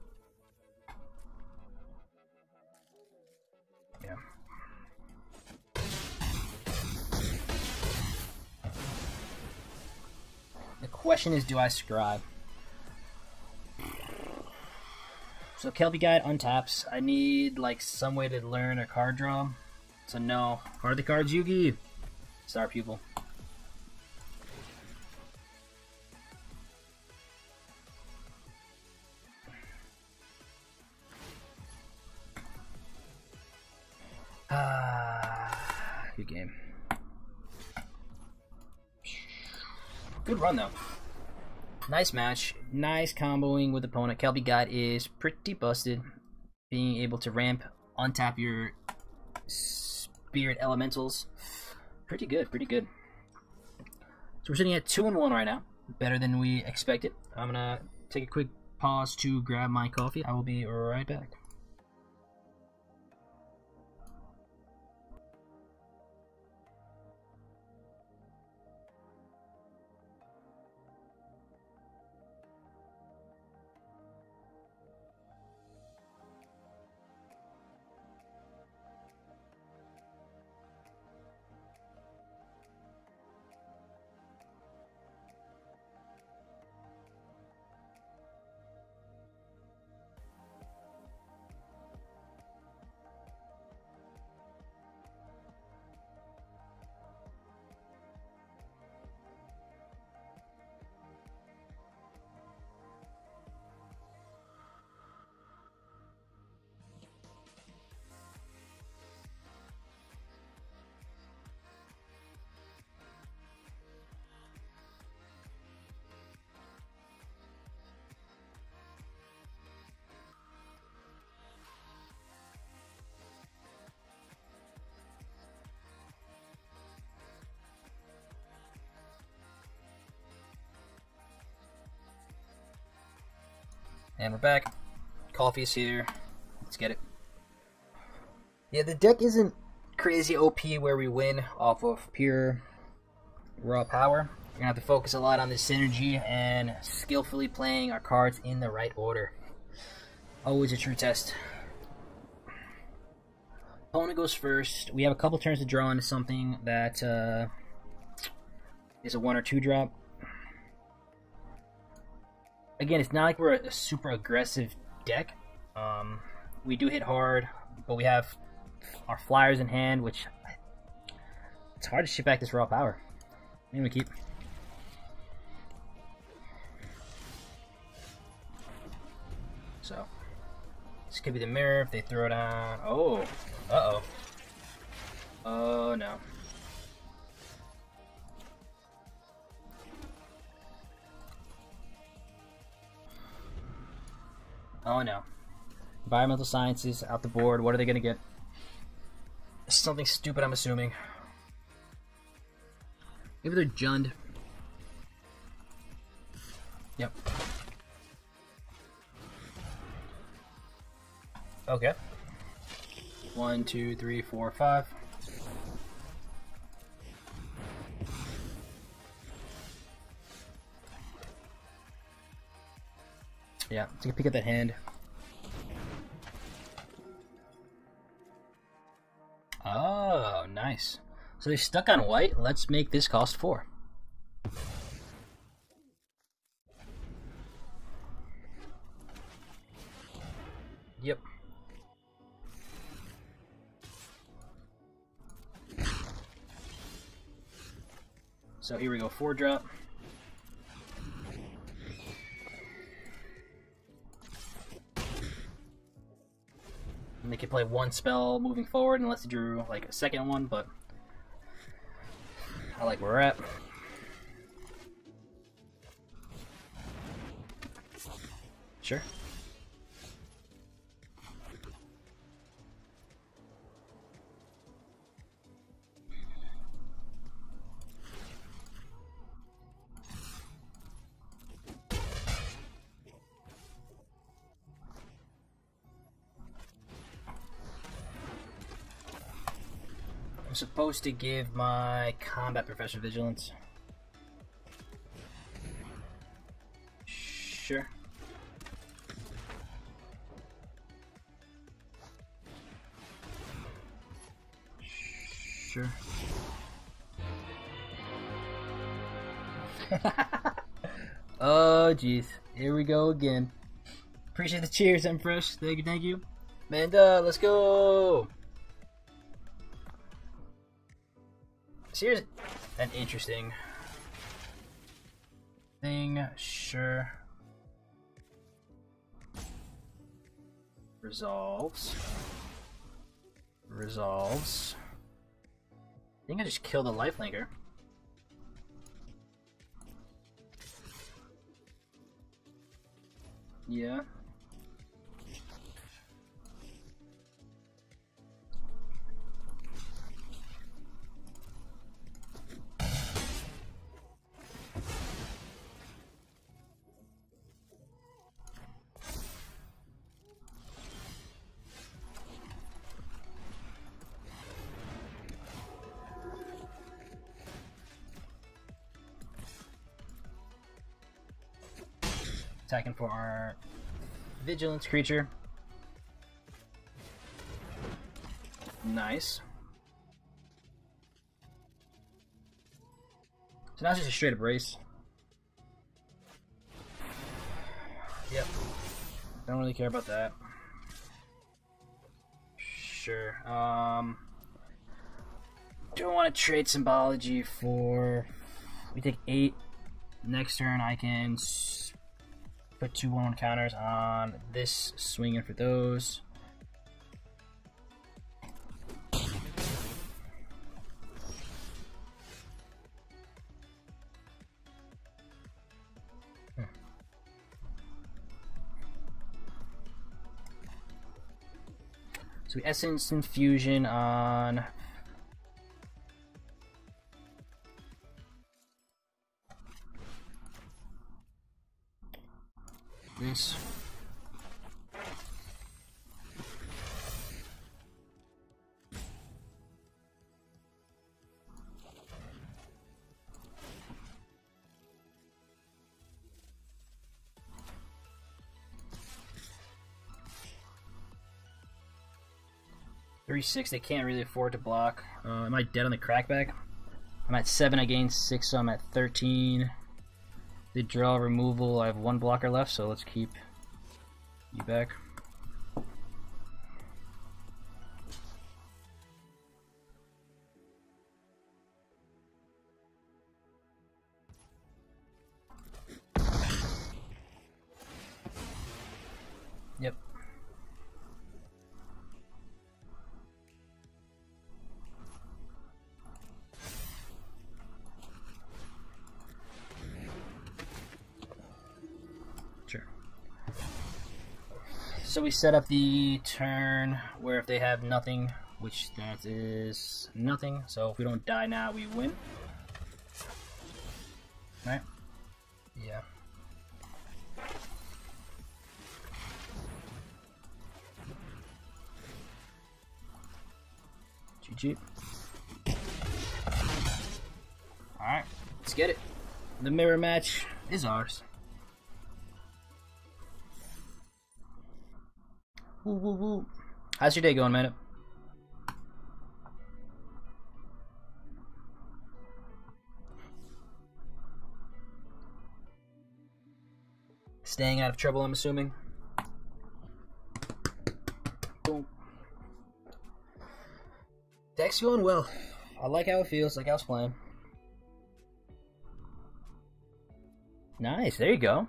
Yeah. The question is, do I scribe? So Kelpie Guide untaps. I need like some way to learn a card draw. So no. Part of the cards Yugi. Star Pupil. Ah, good game. Good run though. Nice match. Nice comboing with opponent. Kelpie Guide is pretty busted. Being able to ramp, untap your spirit elementals. Pretty good, pretty good. So we're sitting at two and one right now. Better than we expected. I'm gonna take a quick pause to grab my coffee. I will be right back. And we're back. Coffee's here. Let's get it. Yeah, the deck isn't crazy O P where we win off of pure raw power. We're gonna have to focus a lot on this synergy and skillfully playing our cards in the right order. Always a true test. Opponent goes first. We have a couple turns to draw into something that uh, is a one or two drop. Again, it's not like we're a super aggressive deck. Um, we do hit hard, but we have our flyers in hand, which it's hard to ship back this raw power. Maybe we keep. So this could be the mirror if they throw it on. Oh, uh oh. Oh no. Oh no. Environmental sciences out the board. What are they gonna get? Something stupid, I'm assuming. Maybe they're Jund. Yep. Okay. One, two, three, four, five. Yeah, take a peek at that hand. Oh, nice. So they're stuck on white. Let's make this cost four. Yep. So here we go, four drop. And they can play one spell moving forward unless they drew like a second one, but I like where we're at. Sure. I'm supposed to give my combat profession vigilance. Sure. Sure. Oh jeez, here we go again. Appreciate the cheers, I'm fresh. Thank you, thank you. Manda, let's go. So here's an interesting thing. Sure. Resolves. Resolves. I think I just killed a lifelinker. Yeah. Attacking for our vigilance creature. Nice. So now it's just a straight up race. Yep. Don't really care about that. Sure. Um. Do I want to trade symbology for? We take eight. Next turn, I can put two one one counters on this, swinging for those. Hmm. So we Essence Infusion on this. three six, they can't really afford to block. Uh, am I dead on the crackback? I'm at seven, I gained six, so I'm at thirteen. They draw removal, I have one blocker left, so let's keep you back. Yep. Sure. So we set up the turn where if they have nothing, which that is nothing, so if we don't die now, we win. Right? Yeah. G G. Alright, let's get it. The mirror match is ours. Woo, woo, woo. How's your day going, man? Staying out of trouble, I'm assuming. Boom. Deck's going well. I like how it feels, like I was playing. Nice, there you go.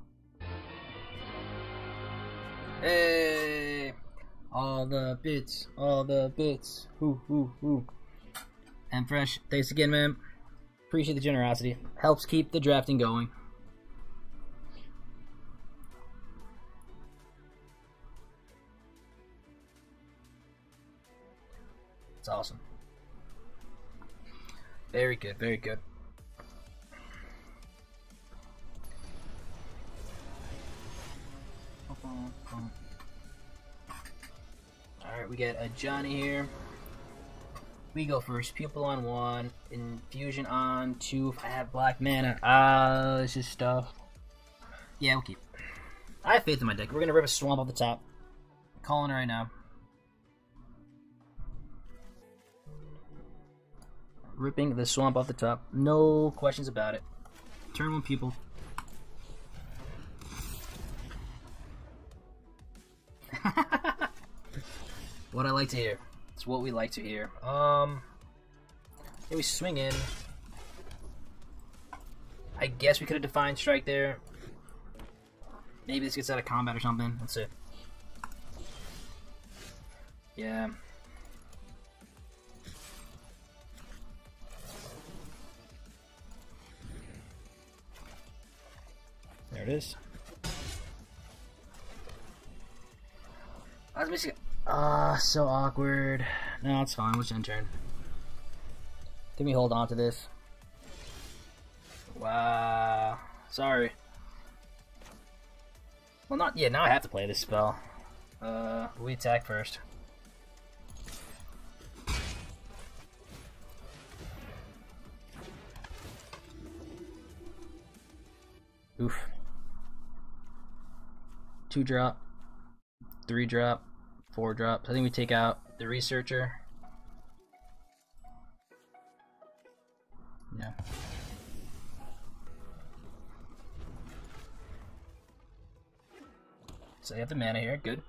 Hey! All the bits, all the bits. Hoo, hoo, hoo. And Fresh, thanks again, man. Appreciate the generosity. Helps keep the drafting going. It's awesome. Very good, very good. Alright, we get a Johnny here. We go first. Pupil on one. Infusion on two. If I have black mana. Ah, uh, this is stuff. Yeah, we'll keep. I have faith in my deck. We're gonna rip a swamp off the top. Calling it right now. Ripping the swamp off the top. No questions about it. Turn one Pupil. What I like to hear. It's what we like to hear. Um, here we swing in. I guess we could have defined strike there. Maybe this gets out of combat or something. Let's see. Yeah. There it is. I was missing it. Ah, uh, so awkward. No, it's fine. Let's end turn. Can we hold on to this? Wow. Sorry. Well, not yeah. Now I have to play this spell. Uh, we attack first. Oof. two drop, three drop, four drop. So I think we take out the researcher. Yeah. So you have the mana here, good.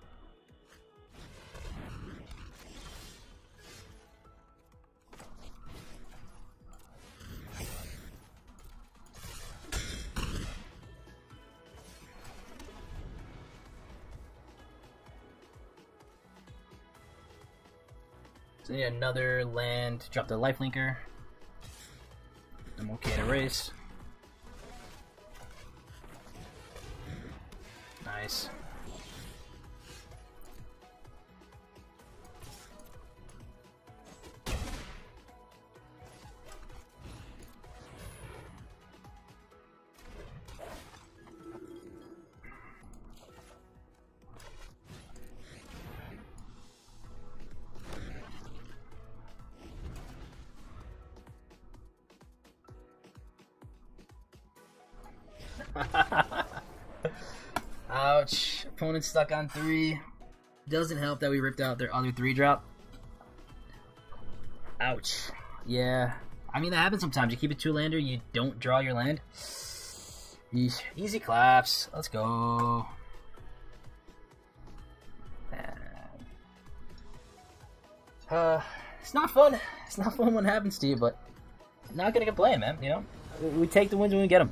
So yeah, another land, drop the lifelinker. I'm okay to race. Nice. Ouch. Opponent stuck on three. Doesn't help that we ripped out their other three drop. Ouch. Yeah. I mean, that happens sometimes. You keep a two-lander, you don't draw your land. Eesh. Easy claps. Let's go. Uh, it's not fun. It's not fun when it happens to you, but not gonna complain, man. You know, we take the wins when we get them.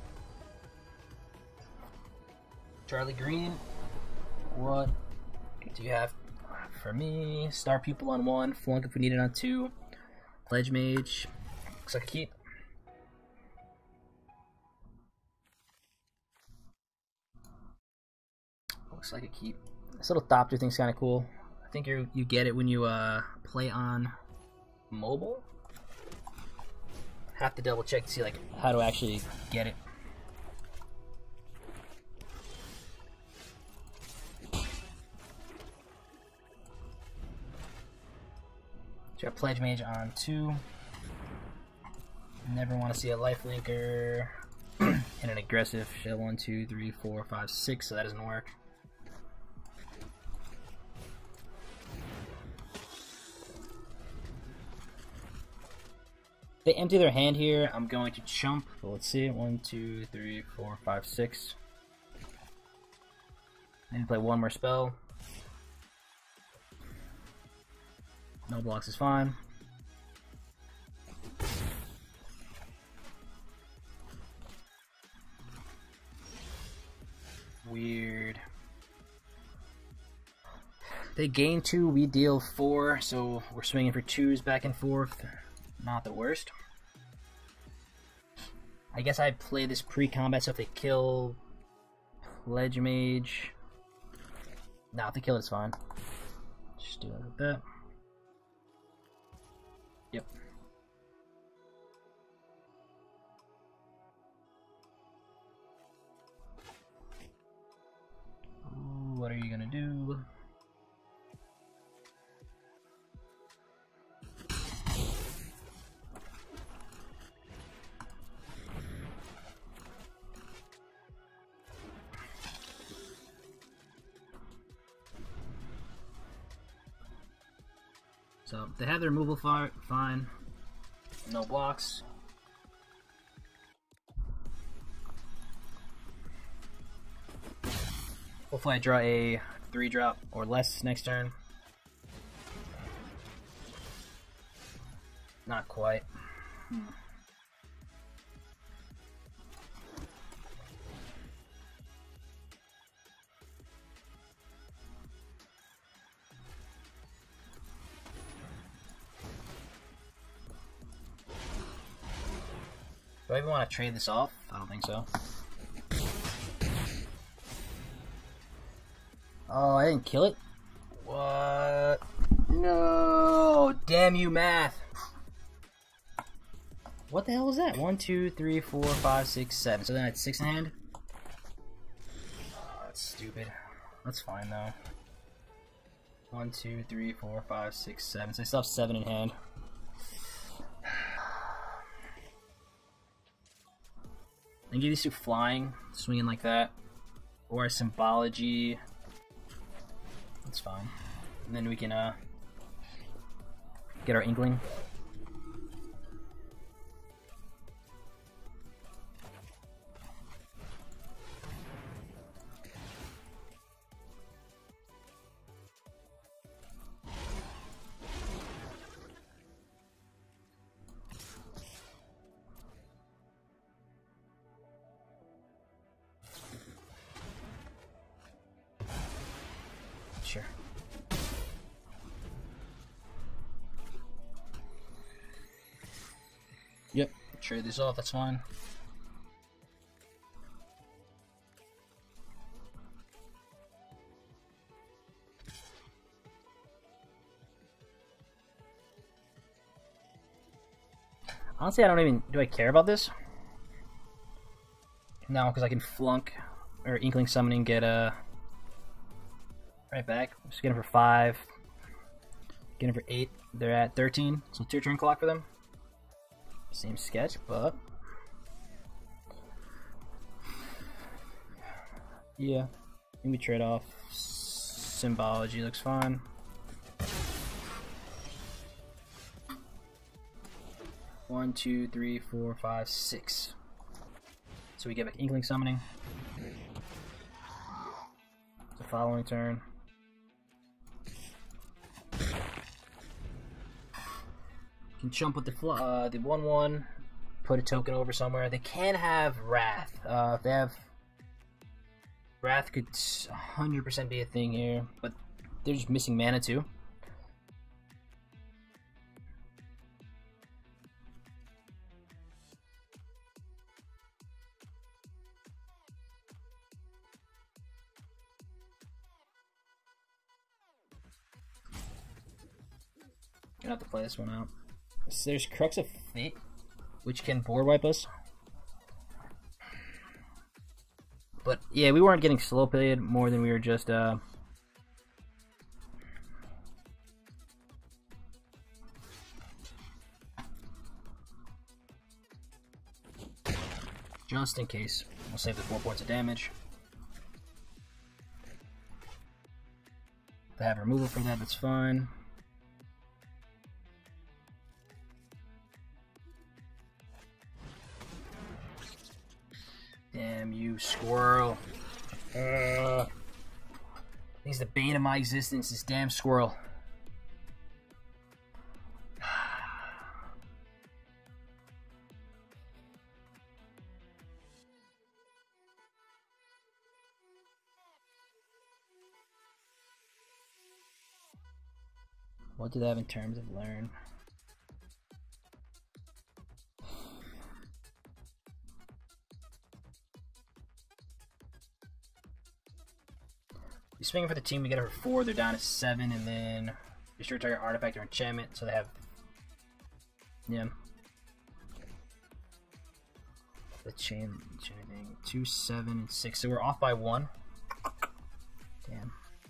Charlie Green, what do you have for me? Star Pupil on one, Flunk if we need it on two, Pledge Mage, looks like a keep. Looks like a keep. This little Thopter thing's kind of cool. I think you you get it when you uh, play on mobile. Have to double check to see like how to actually get it. Got Pledge Mage on two. Never want to see a lifelinker and an aggressive shell. One, two, three, four, five, six. So that doesn't work. They empty their hand here. I'm going to chump. But let's see. One, two, three, four, five, six. I need to play one more spell. No blocks is fine. Weird. They gain two, we deal four, so we're swinging for twos back and forth. Not the worst. I guess I'd play this pre-combat, so if they kill Pledge Mage... Nah, if they kill it, it's fine. Just do it like that. Yep. Ooh, what are you gonna do? So they have their removal fi fine. No blocks. Hopefully I draw a three drop or less next turn. Not quite. Hmm. Do I even want to trade this off? I don't think so. Oh, I didn't kill it? What? No! Damn you, math! What the hell was that? One, two, three, four, five, six, seven. So then I had six in hand? Oh, that's stupid. That's fine, though. One, two, three, four, five, six, seven. So I still have seven in hand. I can give these two flying, swinging like that, or Symbology. That's fine. And then we can uh, get our Inkling. Sure. Yep, trade these off, that's fine. Honestly, I don't even, do I care about this? No, because I can flunk, or Inkling Summoning, get a, right back. Just get him for five. Get him for eight. They're at thirteen, so two turn clock for them. Same sketch, but yeah, maybe trade off. Symbology looks fine. One, two, three, four, five, six. So we get back Inkling Summoning. The following turn. Can jump with the uh, the one one, put a token over somewhere. They can have Wrath. Uh, if they have Wrath, could one hundred percent be a thing here, but they're just missing mana too. Gonna have to play this one out. So there's Crux of Fate, which can board wipe us. But yeah, we weren't getting slow played more than we were just uh just in case. We'll save the four points of damage. If they have removal for that, that's fine. Damn you, squirrel. Uh, he's the bane of my existence, this damn squirrel. What do they have in terms of learn? We swing for the team, we get her four, they're down to seven, and then destroy target artifact or enchantment, so they have, yeah. The chain, chain thing, two, seven, and six, so we're off by one. Damn.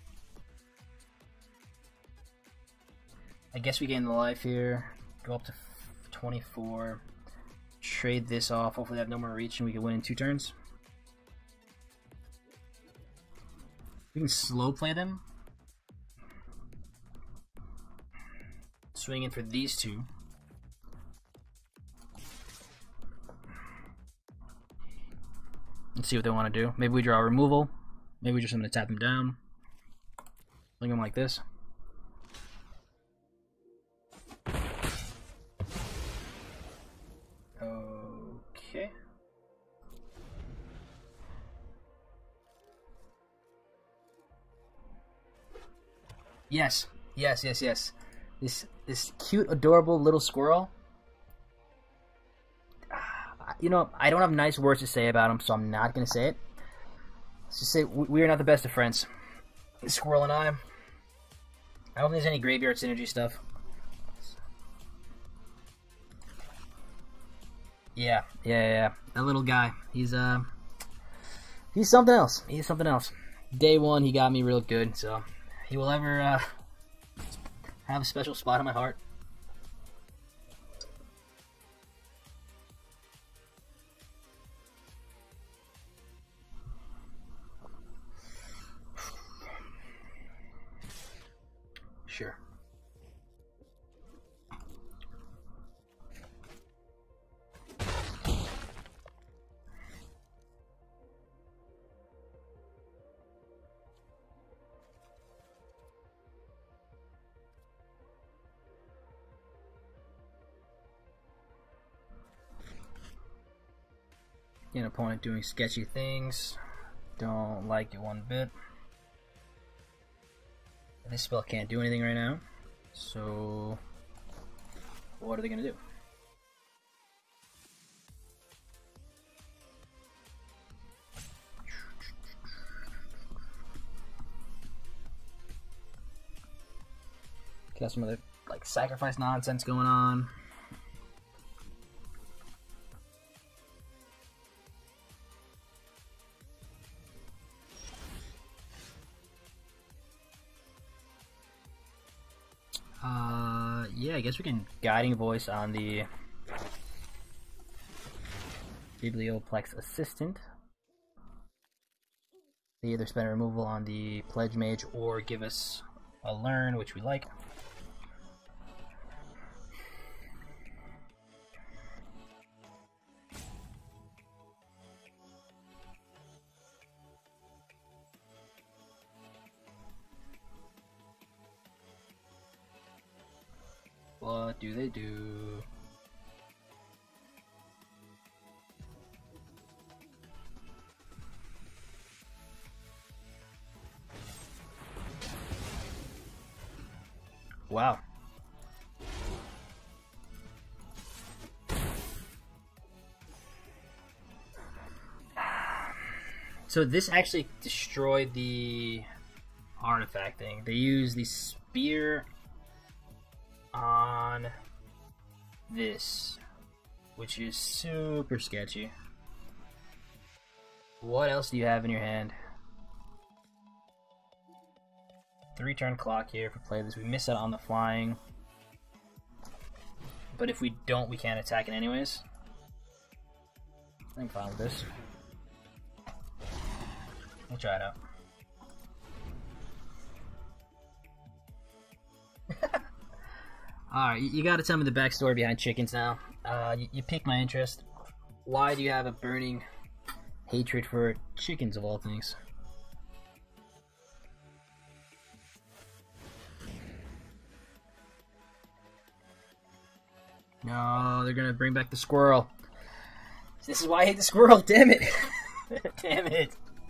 I guess we gain the life here, go up to twenty-four, trade this off, hopefully they have no more reach and we can win in two turns. We can slow play them. Swing in for these two. Let's see what they want to do. Maybe we draw a removal. Maybe we just want to tap them down. Swing them like this. Okay. Yes, yes, yes, yes. This this cute, adorable little squirrel. You know, I don't have nice words to say about him, so I'm not gonna say it. Let's just say we are not the best of friends. The squirrel and I. I don't think there's any graveyard synergy stuff. Yeah, yeah, yeah, yeah. That little guy. He's uh, he's something else. He's something else. Day one, he got me real good, so he will ever uh, have a special spot in my heart. Sure. An opponent doing sketchy things. Don't like it one bit. This spell can't do anything right now. So what are they gonna do? Got some other like sacrifice nonsense going on. Uh, yeah, I guess we can Guiding Voice on the Biblioplex Assistant. They either spend removal on the Pledge Mage or give us a learn, which we like. What do they do? Wow. So this actually destroyed the artifact thing. They used the spear on this, which is super sketchy. What else do you have in your hand? Three turn clock here if we play this. We miss out on the flying, but if we don't, we can't attack it anyways. I'm fine with this. We'll try it out. Alright, you gotta tell me the backstory behind chickens now. Uh, you, you piqued my interest. Why do you have a burning hatred for chickens of all things? No, they're gonna bring back the squirrel. This is why I hate the squirrel, damn it! Damn it!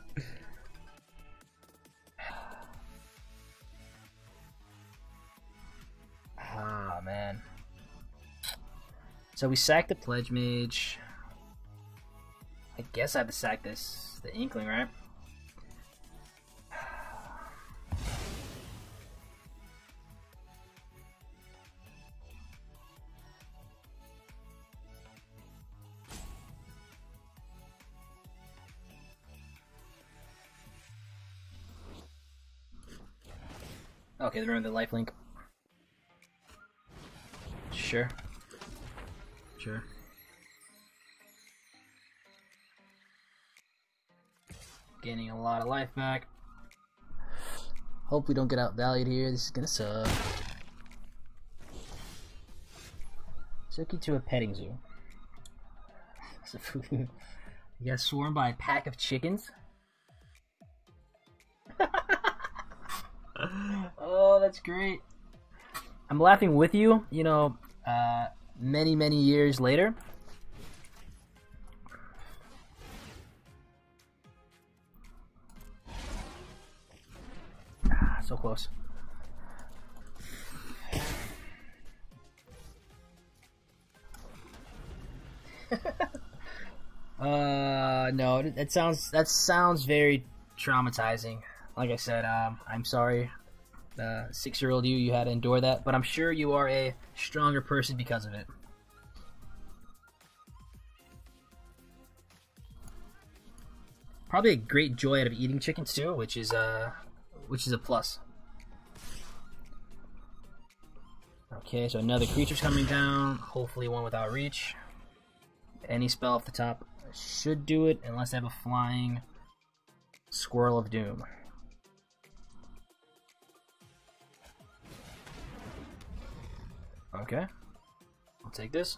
Ah, man. So we sacked the Pledge Mage. I guess I have to sack this, the Inkling, right? Okay, they ruined the lifelink. Sure. Sure. Gaining a lot of life back. Hope we don't get outvalued here. This is gonna suck. Took you to a petting zoo. You got swarmed by a pack of chickens? Oh, that's great. I'm laughing with you, you know, uh, many, many years later. Ah, so close. uh, no, that sounds, that sounds very traumatizing. Like I said, um, I'm sorry, uh, six-year-old you, you had to endure that, but I'm sure you are a stronger person because of it. Probably a great joy out of eating chickens too, which is uh, which is a plus. Okay, so another creature's coming down. Hopefully one without reach. Any spell off the top should do it, unless I have a flying Squirrel of Doom. Okay. I'll take this.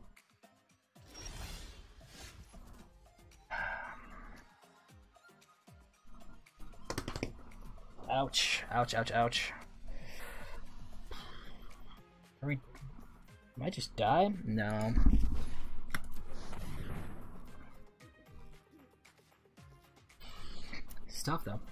Ouch. Ouch, ouch, ouch. Are we... Am I just die? No. It's tough, though.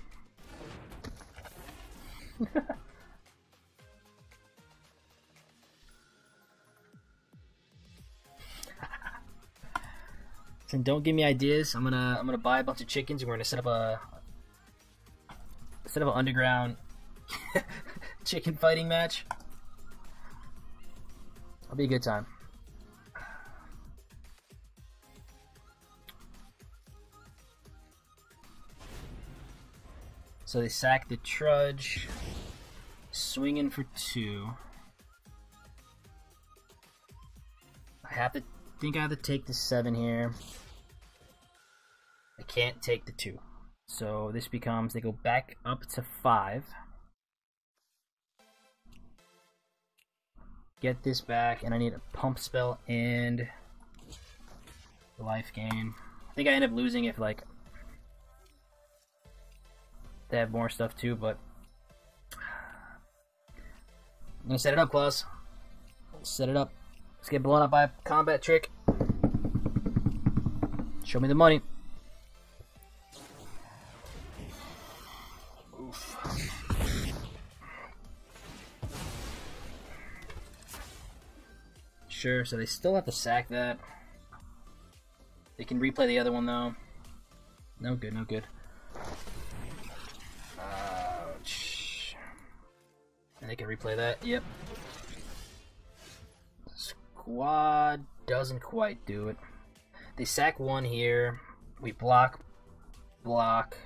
And don't give me ideas. I'm gonna I'm gonna buy a bunch of chickens and we're gonna set up a set up an underground chicken fighting match. It'll be a good time. So they sack the trudge, swinging for two. I have to think I have to take the seven here. I can't take the two. So this becomes, they go back up to five. Get this back, and I need a pump spell and the life gain. I think I end up losing if like they have more stuff too, but I'm gonna set it up, Klaus. Set it up. Let's get blown up by a combat trick. Show me the money. Oof. Sure, so they still have to sack that. They can replay the other one though. No good, no good. Ouch. And they can replay that, yep. Squad doesn't quite do it. They sack one here. We block, block.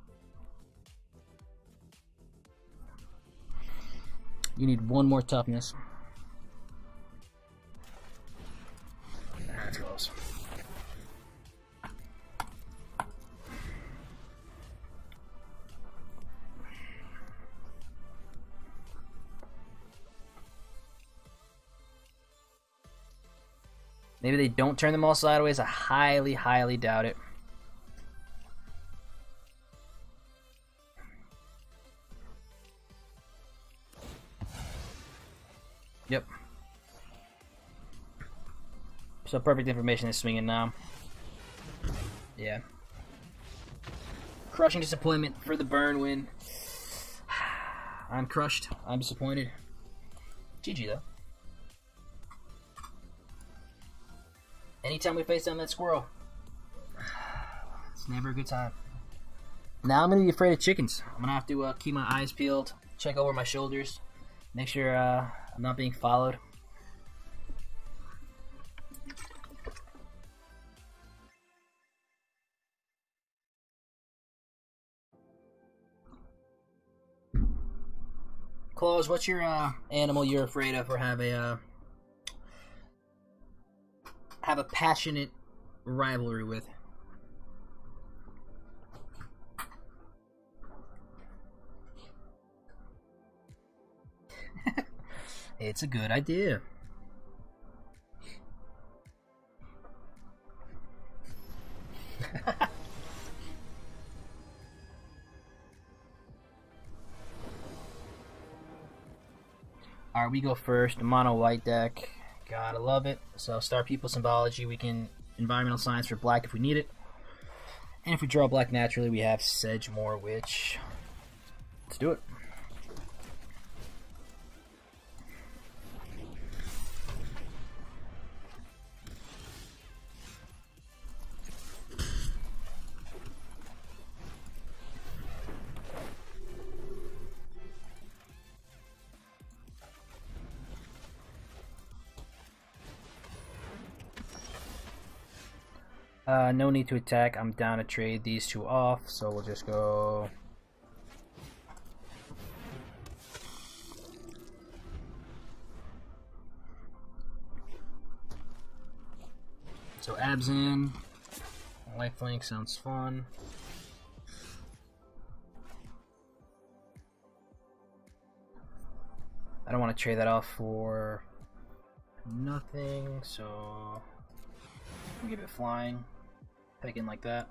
You need one more toughness. That's close. Maybe they don't turn them all sideways. I highly, highly doubt it. Yep. So perfect information is swinging now. Yeah. Crushing disappointment for the burn win. I'm crushed. I'm disappointed. G G though. Anytime we face down that squirrel, it's never a good time. Now I'm gonna be afraid of chickens. I'm gonna have to uh, keep my eyes peeled, check over my shoulders, make sure uh, I'm not being followed. Claus, what's your uh, animal you're afraid of or have a uh, have a passionate rivalry with? It's a good idea. Alright, we go first. Mono white deck. Gotta love it. So Star People Symbology, we can Environmental Science for black if we need it. And if we draw black naturally, we have Sedgemoor Witch. Let's do it. Uh, no need to attack. I'm down to trade these two off, so we'll just go. So Abzan, lifelink sounds fun. I don't want to trade that off for nothing, so we'll give it flying. Peg in like that.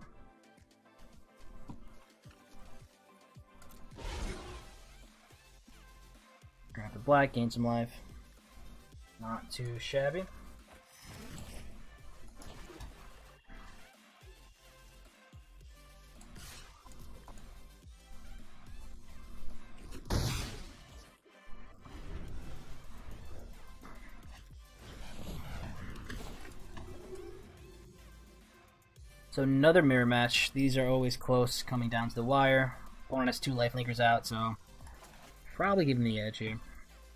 Grab the black, gain some life. Not too shabby. So another mirror match. These are always close, coming down to the wire. Opponent has two life linkers out, so probably give him the edge here.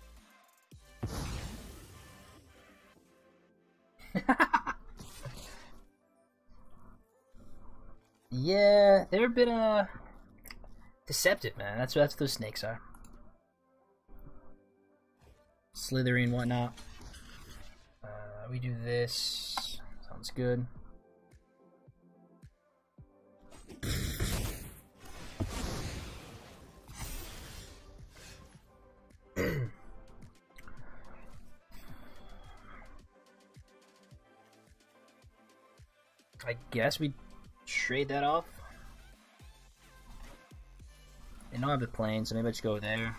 Yeah, they're a bit uh deceptive, man. That's that's what those snakes are. Slithery and whatnot. Uh, we do this. Sounds good. I guess we trade that off. They don't have the plane, so maybe I just go there.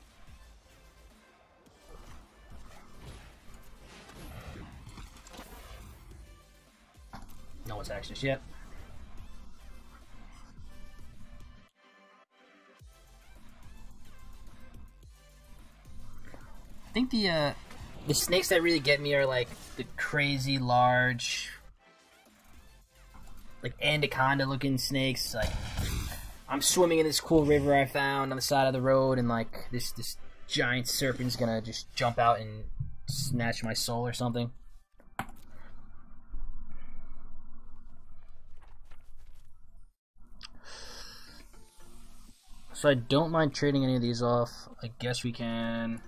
No one's action just yet. I think the uh, the snakes that really get me are like the crazy large, like anaconda looking snakes. Like I'm swimming in this cool river I found on the side of the road, and like this this giant serpent's gonna just jump out and snatch my soul or something. So I don't mind trading any of these off. I guess we can.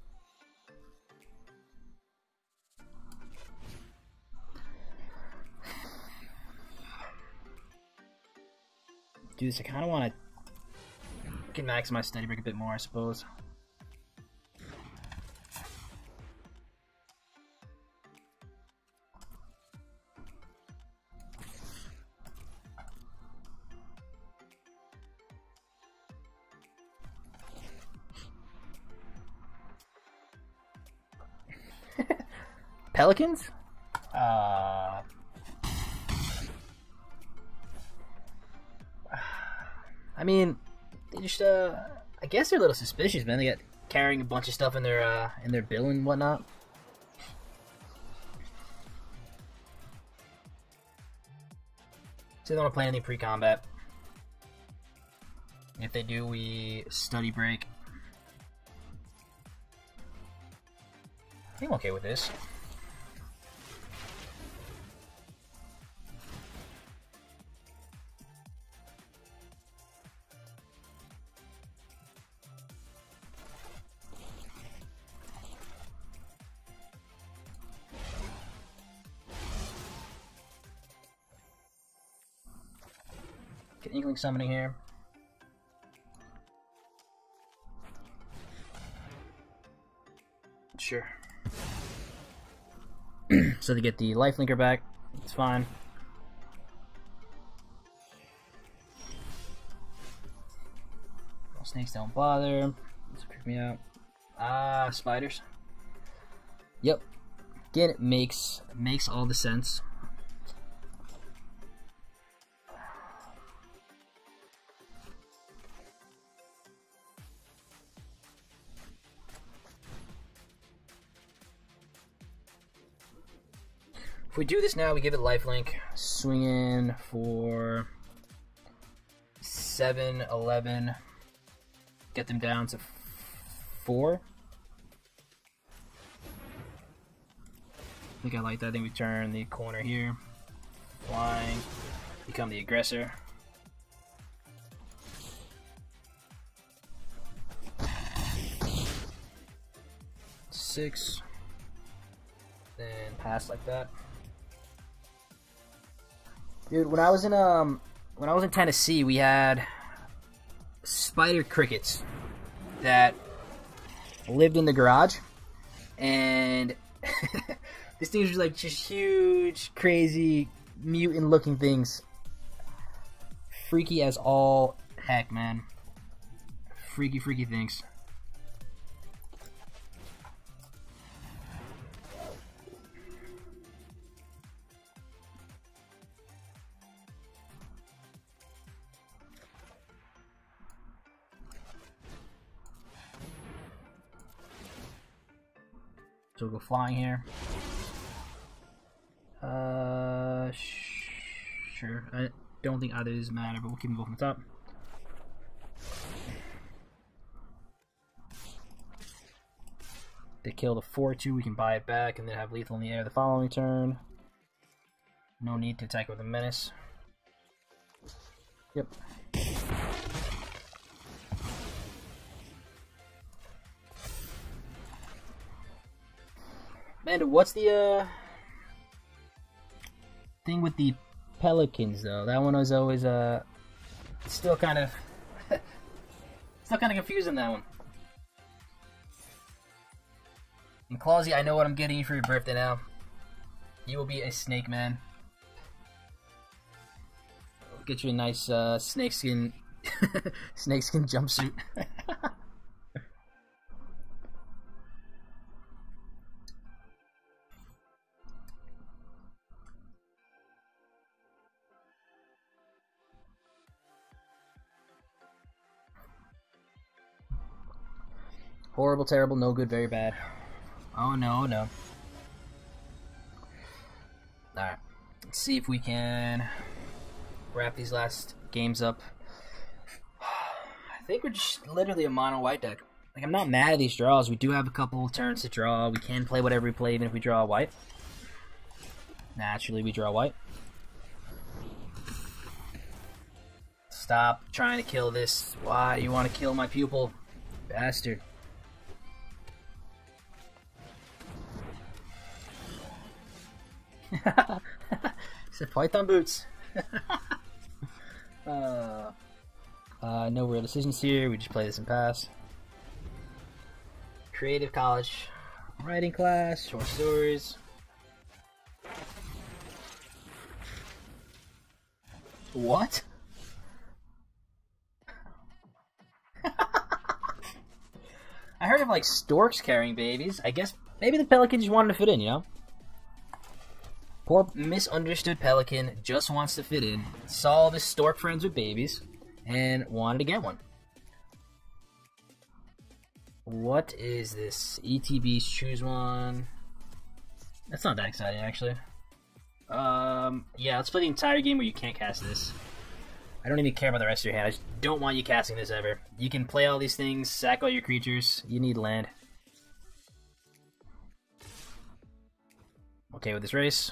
Do this. I kind of want to can maximize Steady Break a bit more, I suppose. Pelicans? Uh, I mean, they just, uh, I guess they're a little suspicious, man. They got carrying a bunch of stuff in their, uh, in their bill and whatnot. So they don't want to play anything pre-combat. If they do, we Study Break. I think I'm okay with this. Get Inkling Summoning here. Sure. So they get the life linker back. It's fine. Snakes don't bother. This will creep me out. Ah, spiders. Yep. Again, it makes makes all the sense. If we do this now, we give it lifelink. Swing in for seven, eleven. Get them down to four. I think I like that. I think we turn the corner here. Flying. Become the aggressor. Six. Then pass like that. Dude, when I was in um when I was in Tennessee, we had spider crickets that lived in the garage, and These things are like just huge, crazy, mutant-looking things. Freaky as all heck, man. Freaky, freaky things. So we'll go flying here. Uh, sh sure. I don't think either of these matter, but we'll keep them both on the top. They kill the four two, we can buy it back and then have lethal in the air the following turn. No need to attack with a menace. Yep. Man, what's the uh thing with the Pelicans though? That one was always uh still kind of still kind of confusing, that one. And Clausy, I know what I'm getting you for your birthday now. You will be a snake man. I'll get you a nice uh snakeskin snakeskin jumpsuit. Horrible, terrible, no good, very bad. Oh no, no. Alright. Let's see if we can wrap these last games up. I think we're just literally a mono white deck. Like, I'm not mad at these draws. We do have a couple of turns to draw. We can play whatever we play, even if we draw a white. Naturally, we draw white. Stop trying to kill this. Why you want to kill my pupil? Bastard. Except Python boots. uh, uh, no real decisions here. We just play this and pass. Creative college, writing class, short stories. What? I heard of like storks carrying babies. I guess maybe the pelican just wanted to fit in, you know? Poor misunderstood pelican just wants to fit in, saw all the stork friends with babies, and wanted to get one. What is this? E T Bs, choose one. That's not that exciting, actually. Um, yeah, let's play the entire game where you can't cast this. I don't even care about the rest of your hand. I just don't want you casting this ever. You can play all these things, sack all your creatures. You need land. Okay with this race.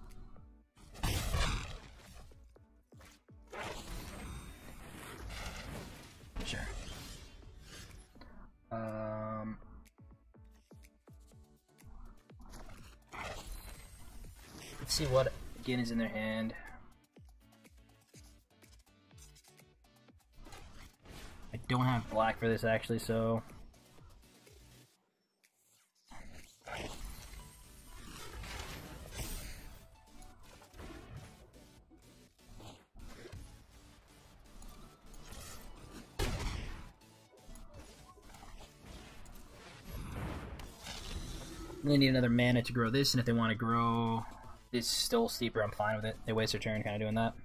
Sure. Um... Let's see what again is in their hand. I don't have black for this actually, so they need another mana to grow this, and if they want to grow this Soul Steeper, I'm fine with it. They waste their turn kind of doing that.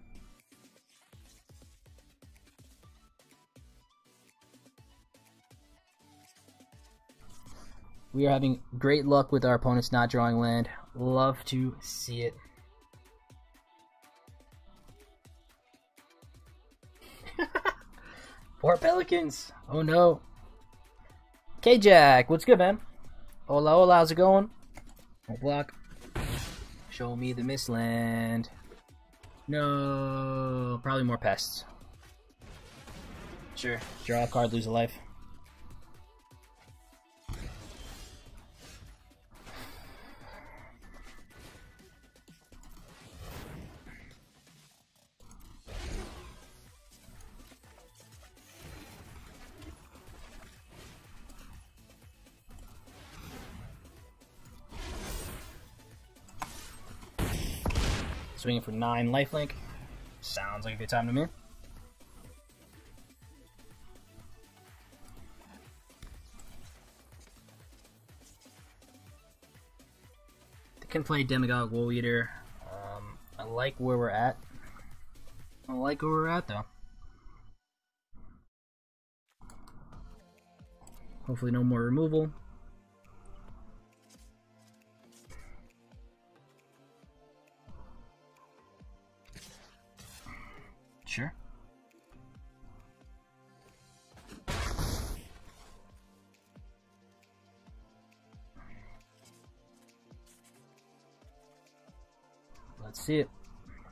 We are having great luck with our opponents not drawing land. Love to see it. Poor Pelicans. Oh no. K-Jack, what's good, man? Hola, hola, how's it going? No block. Show me the Mistland. No, probably more pests. Sure. Draw a card, lose a life. Swinging for nine lifelink. Sounds like a good time to me. They can play Demagogue Woe Eater. Um, I like where we're at. I like where we're at though. Hopefully no more removal. Sure. Let's see it.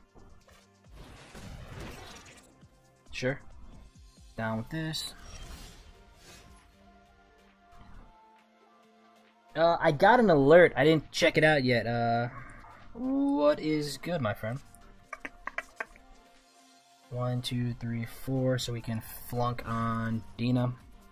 Sure. Down with this. Uh, I got an alert. I didn't check it out yet. Uh, what is good, my friend? One, two, three, four, so we can flunk on Dina.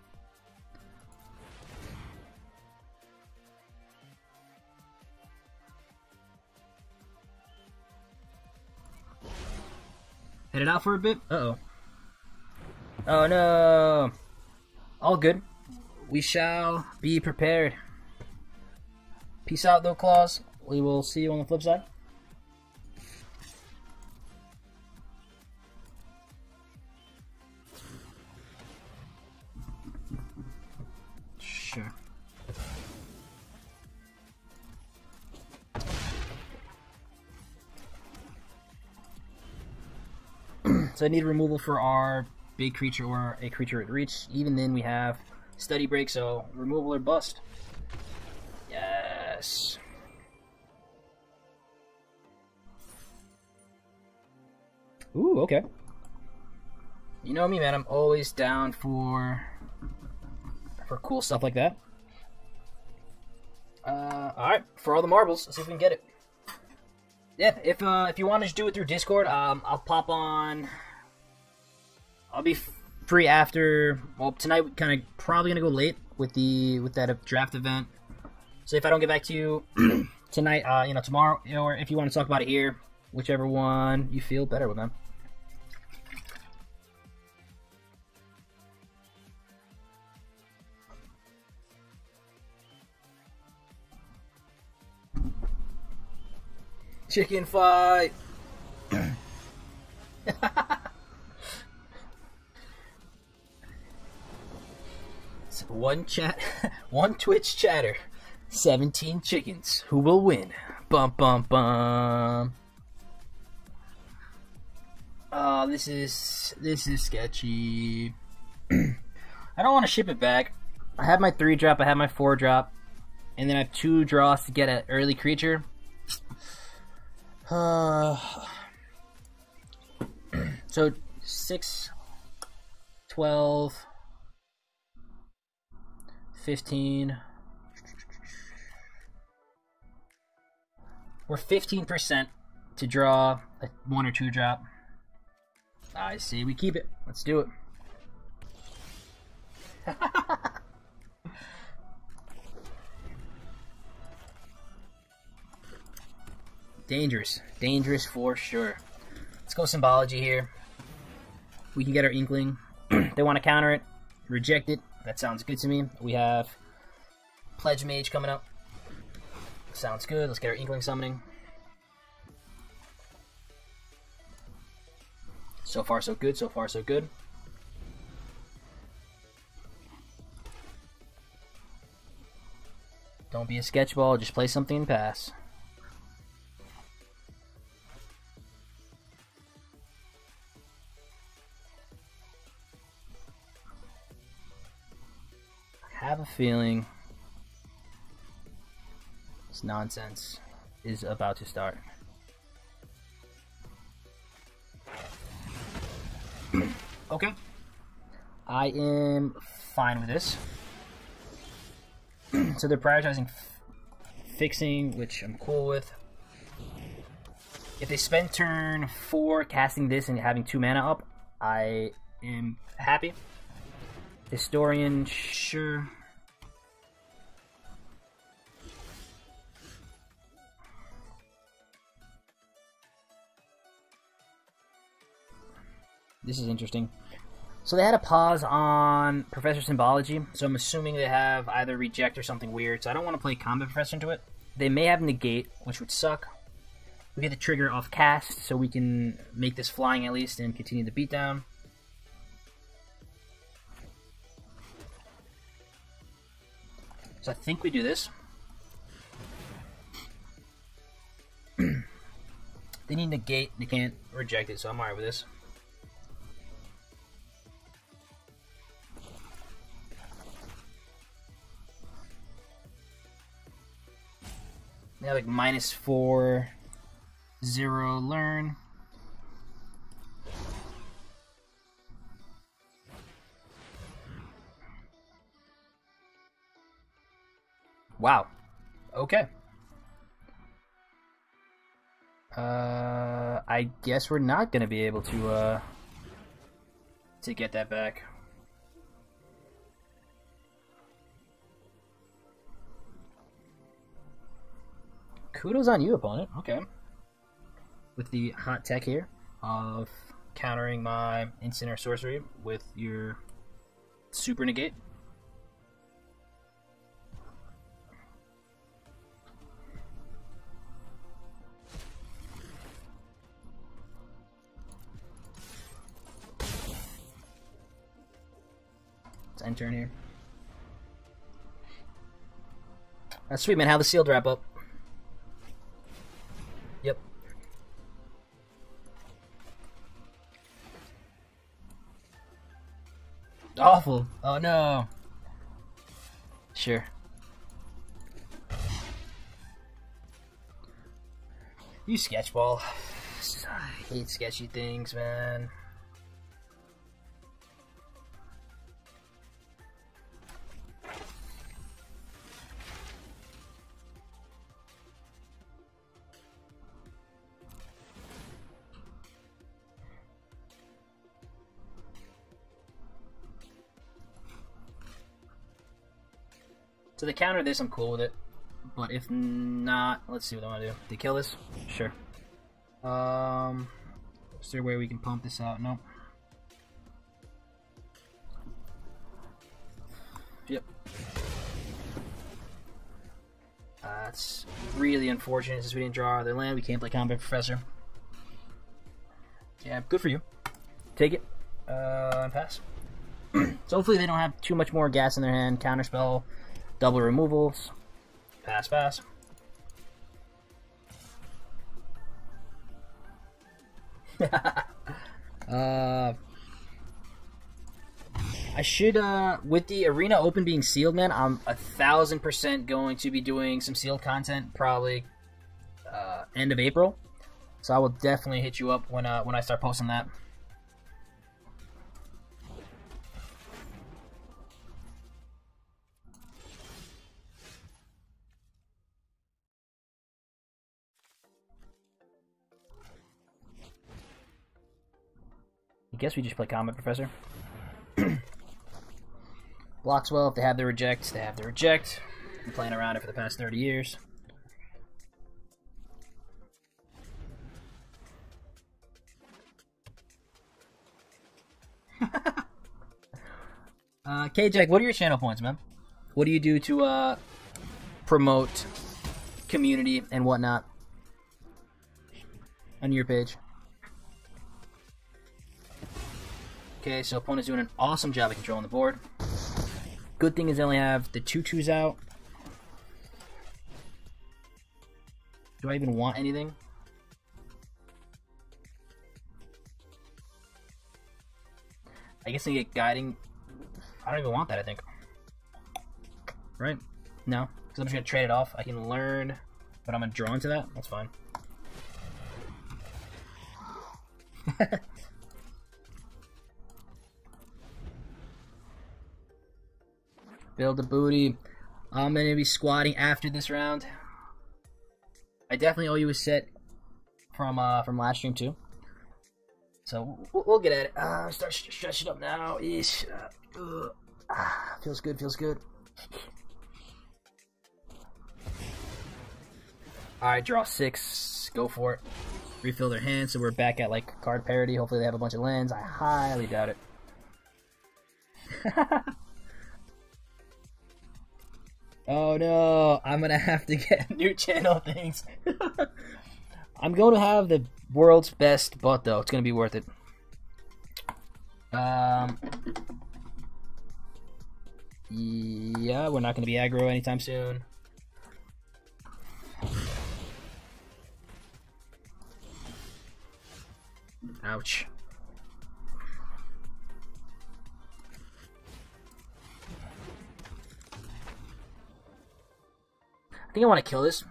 Headed out for a bit? Uh-oh. Oh no! All good. We shall be prepared. Peace out though, Claws. We will see you on the flip side. Sure. So I need removal for our big creature or a creature at reach. Even then we have Study Break, so removal or bust. Yes. Ooh, okay. You know me, man. I'm always down for for cool stuff like that. Uh, all right, for all the marbles, let's see if we can get it. Yeah, if uh, if you want to just do it through Discord, um, I'll pop on. I'll be free after. Well, tonight, kind of probably gonna go late with the with that draft event. So if I don't get back to you tonight, uh, you know, tomorrow, or if you want to talk about it here, whichever one you feel better with, them. Chicken fight. One chat, one Twitch chatter, seventeen chickens. Who will win? Bum bum bum. Oh, this is this is sketchy. I don't want to ship it back. I have my three drop, I have my four drop, and then I have two draws to get an early creature. Uh, so six, twelve, fifteen. We're fifteen percent to draw a one or two drop. I see we keep it. Let's do it. Dangerous. Dangerous for sure. Let's go Symbology here. We can get our Inkling. They want to counter it. Reject it. That sounds good to me. We have Pledge Mage coming up. Sounds good. Let's get our Inkling summoning. So far so good. So far so good. Don't be a sketchball. Just play something and pass. I have a feeling this nonsense is about to start. Okay. I am fine with this. So they're prioritizing fixing, which I'm cool with. If they spend turn four casting this and having two mana up, I am happy. Historian, sure. This is interesting. So they had a pause on Professor Symbology, so I'm assuming they have either Reject or something weird, so I don't want to play Combat Professor into it. They may have Negate, which would suck. We get the trigger off Cast, so we can make this flying at least and continue the beatdown. So I think we do this. They need Negate, they can't reject it, so I'm alright with this. They have like minus four, zero learn. Wow. Okay. Uh, I guess we're not gonna be able to uh to get that back. Kudos on you, opponent. Okay. With the hot tech here of countering my instant or sorcery with your super negate. Let's end turn here. That's sweet, man. How the sealed wrap up? Yep. Awful. Oh no. Sure. You sketchball. I hate sketchy things, man. So they counter this, I'm cool with it. But if not, let's see what I want to do. They kill this? Sure. Um, is there a way we can pump this out? Nope. Yep. Uh, that's really unfortunate since we didn't draw their land. We can't play Combat Professor. Yeah, good for you. Take it. Uh, and pass. So hopefully they don't have too much more gas in their hand. Counterspell. Double removals. Pass, pass. uh, I should, uh, with the arena open being sealed, man, I'm a thousand percent going to be doing some sealed content probably uh, end of April. So I will definitely hit you up when uh, when I start posting that. I guess we just play Combat Professor. Blocks well. If they have the reject, they have the reject. Been playing around it for the past thirty years. uh, K-Jack, what are your channel points, man? What do you do to uh, promote community and whatnot on your page? Okay, so opponent's doing an awesome job of controlling the board. Good thing is they only have the two twos out. Do I even want anything? I guess I get guiding. I don't even want that, I think. Right? No, because I'm just going to trade it off. I can learn, but I'm going to draw into that. That's fine. Build a booty. I'm going to be squatting after this round. I definitely owe you a set from uh, from last stream too. So we'll, we'll get at it. Uh, start stretching up now. Eesh. Uh, ah, feels good, feels good. Alright, draw six. Go for it. refill their hand, so we're back at like card parity. Hopefully they have a bunch of lands. I highly doubt it. Oh no, I'm gonna have to get new channel things. I'm going to have the world's best butt though. It's gonna be worth it. Um, yeah, we're not gonna be aggro anytime soon. Ouch. I think I want to kill this.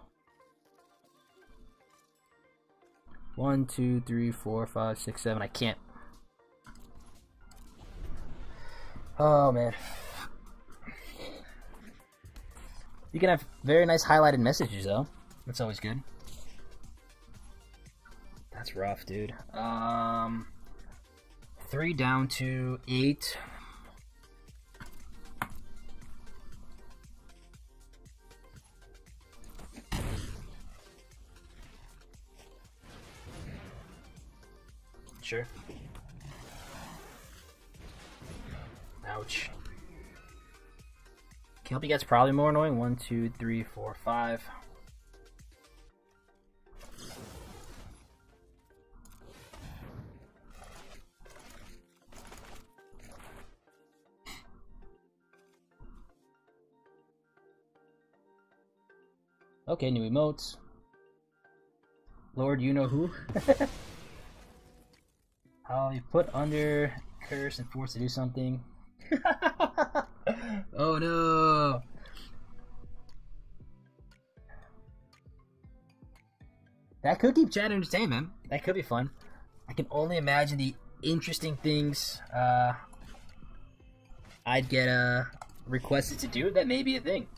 One, two, three, four, five, six, seven. I can't. Oh man. You can have very nice highlighted messages though. That's always good. That's rough, dude. Um, three down to eight. Sure. Ouch. Kelpie gets probably more annoying. One, two, three, four, five. Okay, new emotes. Lord, you know who? I'll be put under curse and forced to do something. Oh no! That could keep chat entertained, man. That could be fun. I can only imagine the interesting things uh, I'd get uh, requested to do. That may be a thing.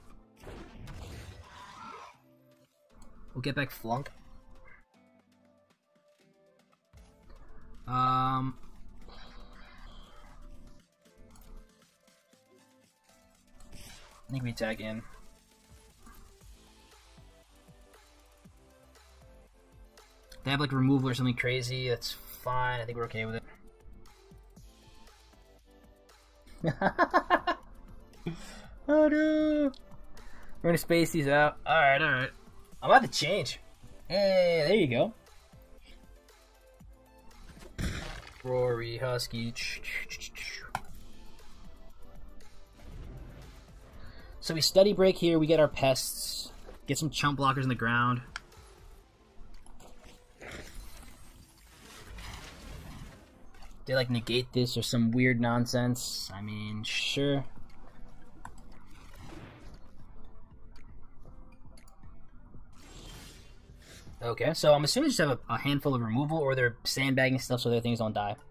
We'll get back Flunk. Um, I think we tag in. They have like removal or something crazy. That's fine. I think we're okay with it. Oh no! We're gonna space these out. All right, all right. I'm about to change. Hey, there you go. Rory, Husky. So we steady break here, we get our pests, get some chump blockers in the ground. They like negate this or some weird nonsense. I mean, sure. Okay, so I'm assuming they just have a, a handful of removal, or they're sandbagging stuff so their things don't die.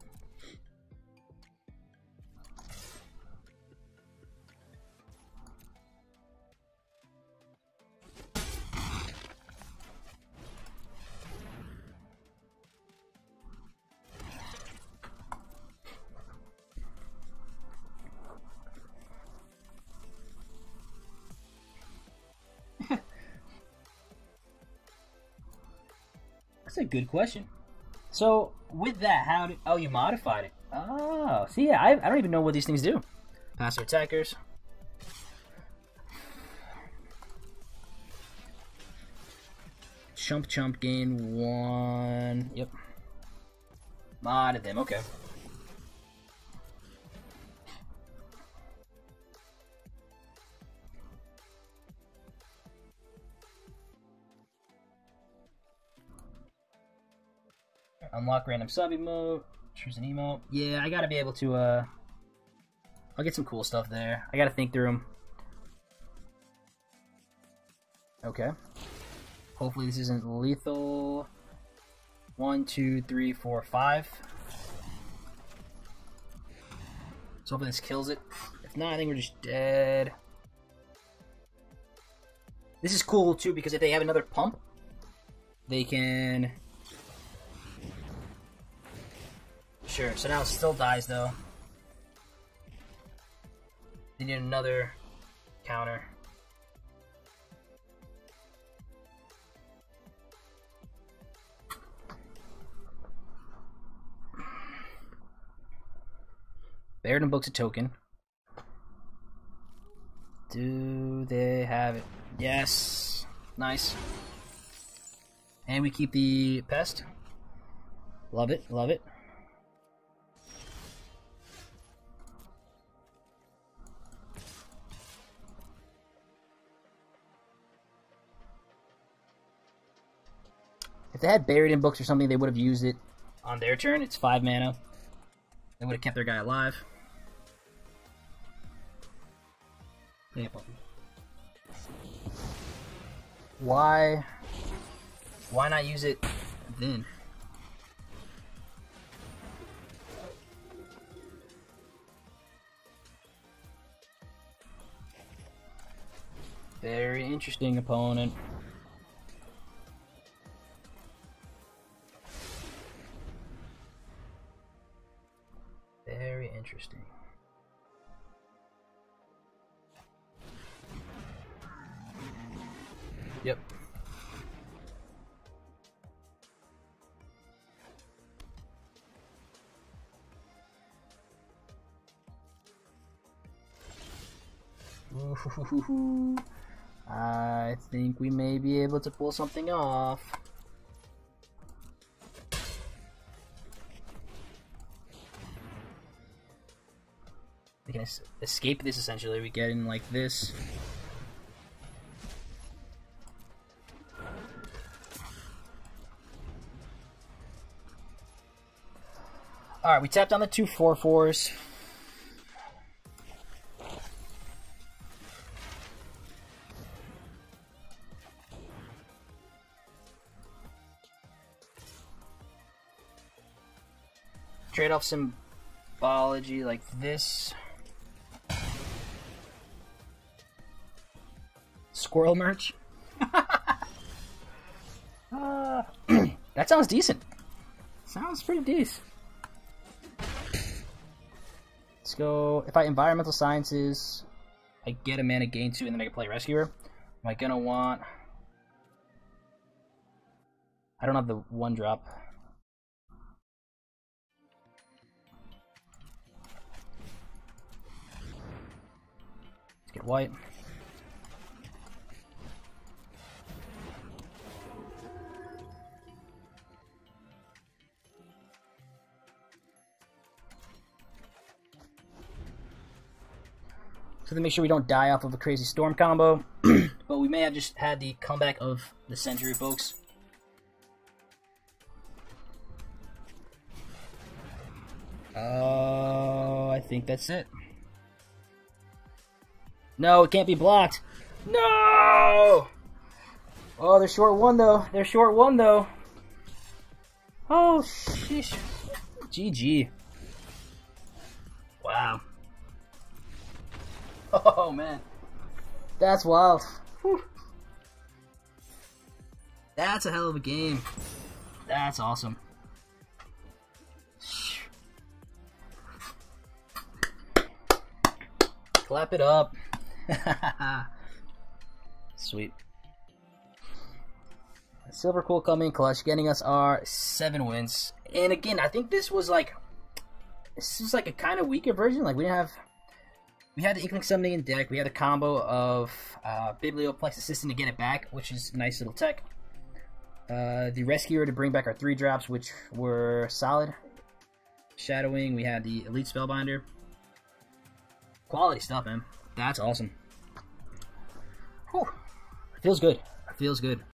That's a good question. So, with that, how did... Oh, you modified it. Oh, see, yeah, I, I don't even know what these things do. Passive attackers. Chump chump gain one... Yep. Modded them, okay. Unlock random sub emote. Choose an emote. Yeah, I gotta be able to, uh... I'll get some cool stuff there. I gotta think through them. Okay. Hopefully this isn't lethal. One, two, three, four, five. So hopefully this kills it. If not, I think we're just dead. This is cool, too, because if they have another pump, they can... Sure, so now it still dies, though. They need another counter. Baradin Book's a token. Do they have it? Yes. Nice. And we keep the Pest. Love it, love it. If they had Baradin Books or something, they would have used it on their turn. It's five mana. They would have kept their guy alive. Yeah, why? Why not use it then? Very interesting opponent. Very interesting. Yep. Ooh, I think we may be able to pull something off. We can es escape this essentially. We get in like this. Alright, we tapped on the two four fours. Trade off symbology like this. Squirrel merch. uh, that sounds decent. Sounds pretty decent. Let's go. If I environmental sciences, I get a mana gain two, and then I can play rescuer. Am I gonna want? I don't have the one drop. Let's get white. So to make sure we don't die off of a crazy storm combo, but we may have just had the comeback of the century, folks. Oh, I think that's it. No, it can't be blocked. No! Oh, they're short one though. They're short one though. Oh, sheesh. G G. Wow. Oh man, that's wild. Whew. That's a hell of a game. That's awesome. Clap it up. Sweet. Silver Cool coming clutch, getting us our seven wins. And again, I think this was like, this is like a kind of weaker version. Like we didn't have. We had the Inkling Summoning in deck. We had a combo of uh, Biblioplex Assistant to get it back, which is nice little tech. Uh, the Rescuer to bring back our three drops, which were solid. Shadowing, we had the Elite Spellbinder. Quality stuff, man. That's awesome. Whew. It feels good. It feels good.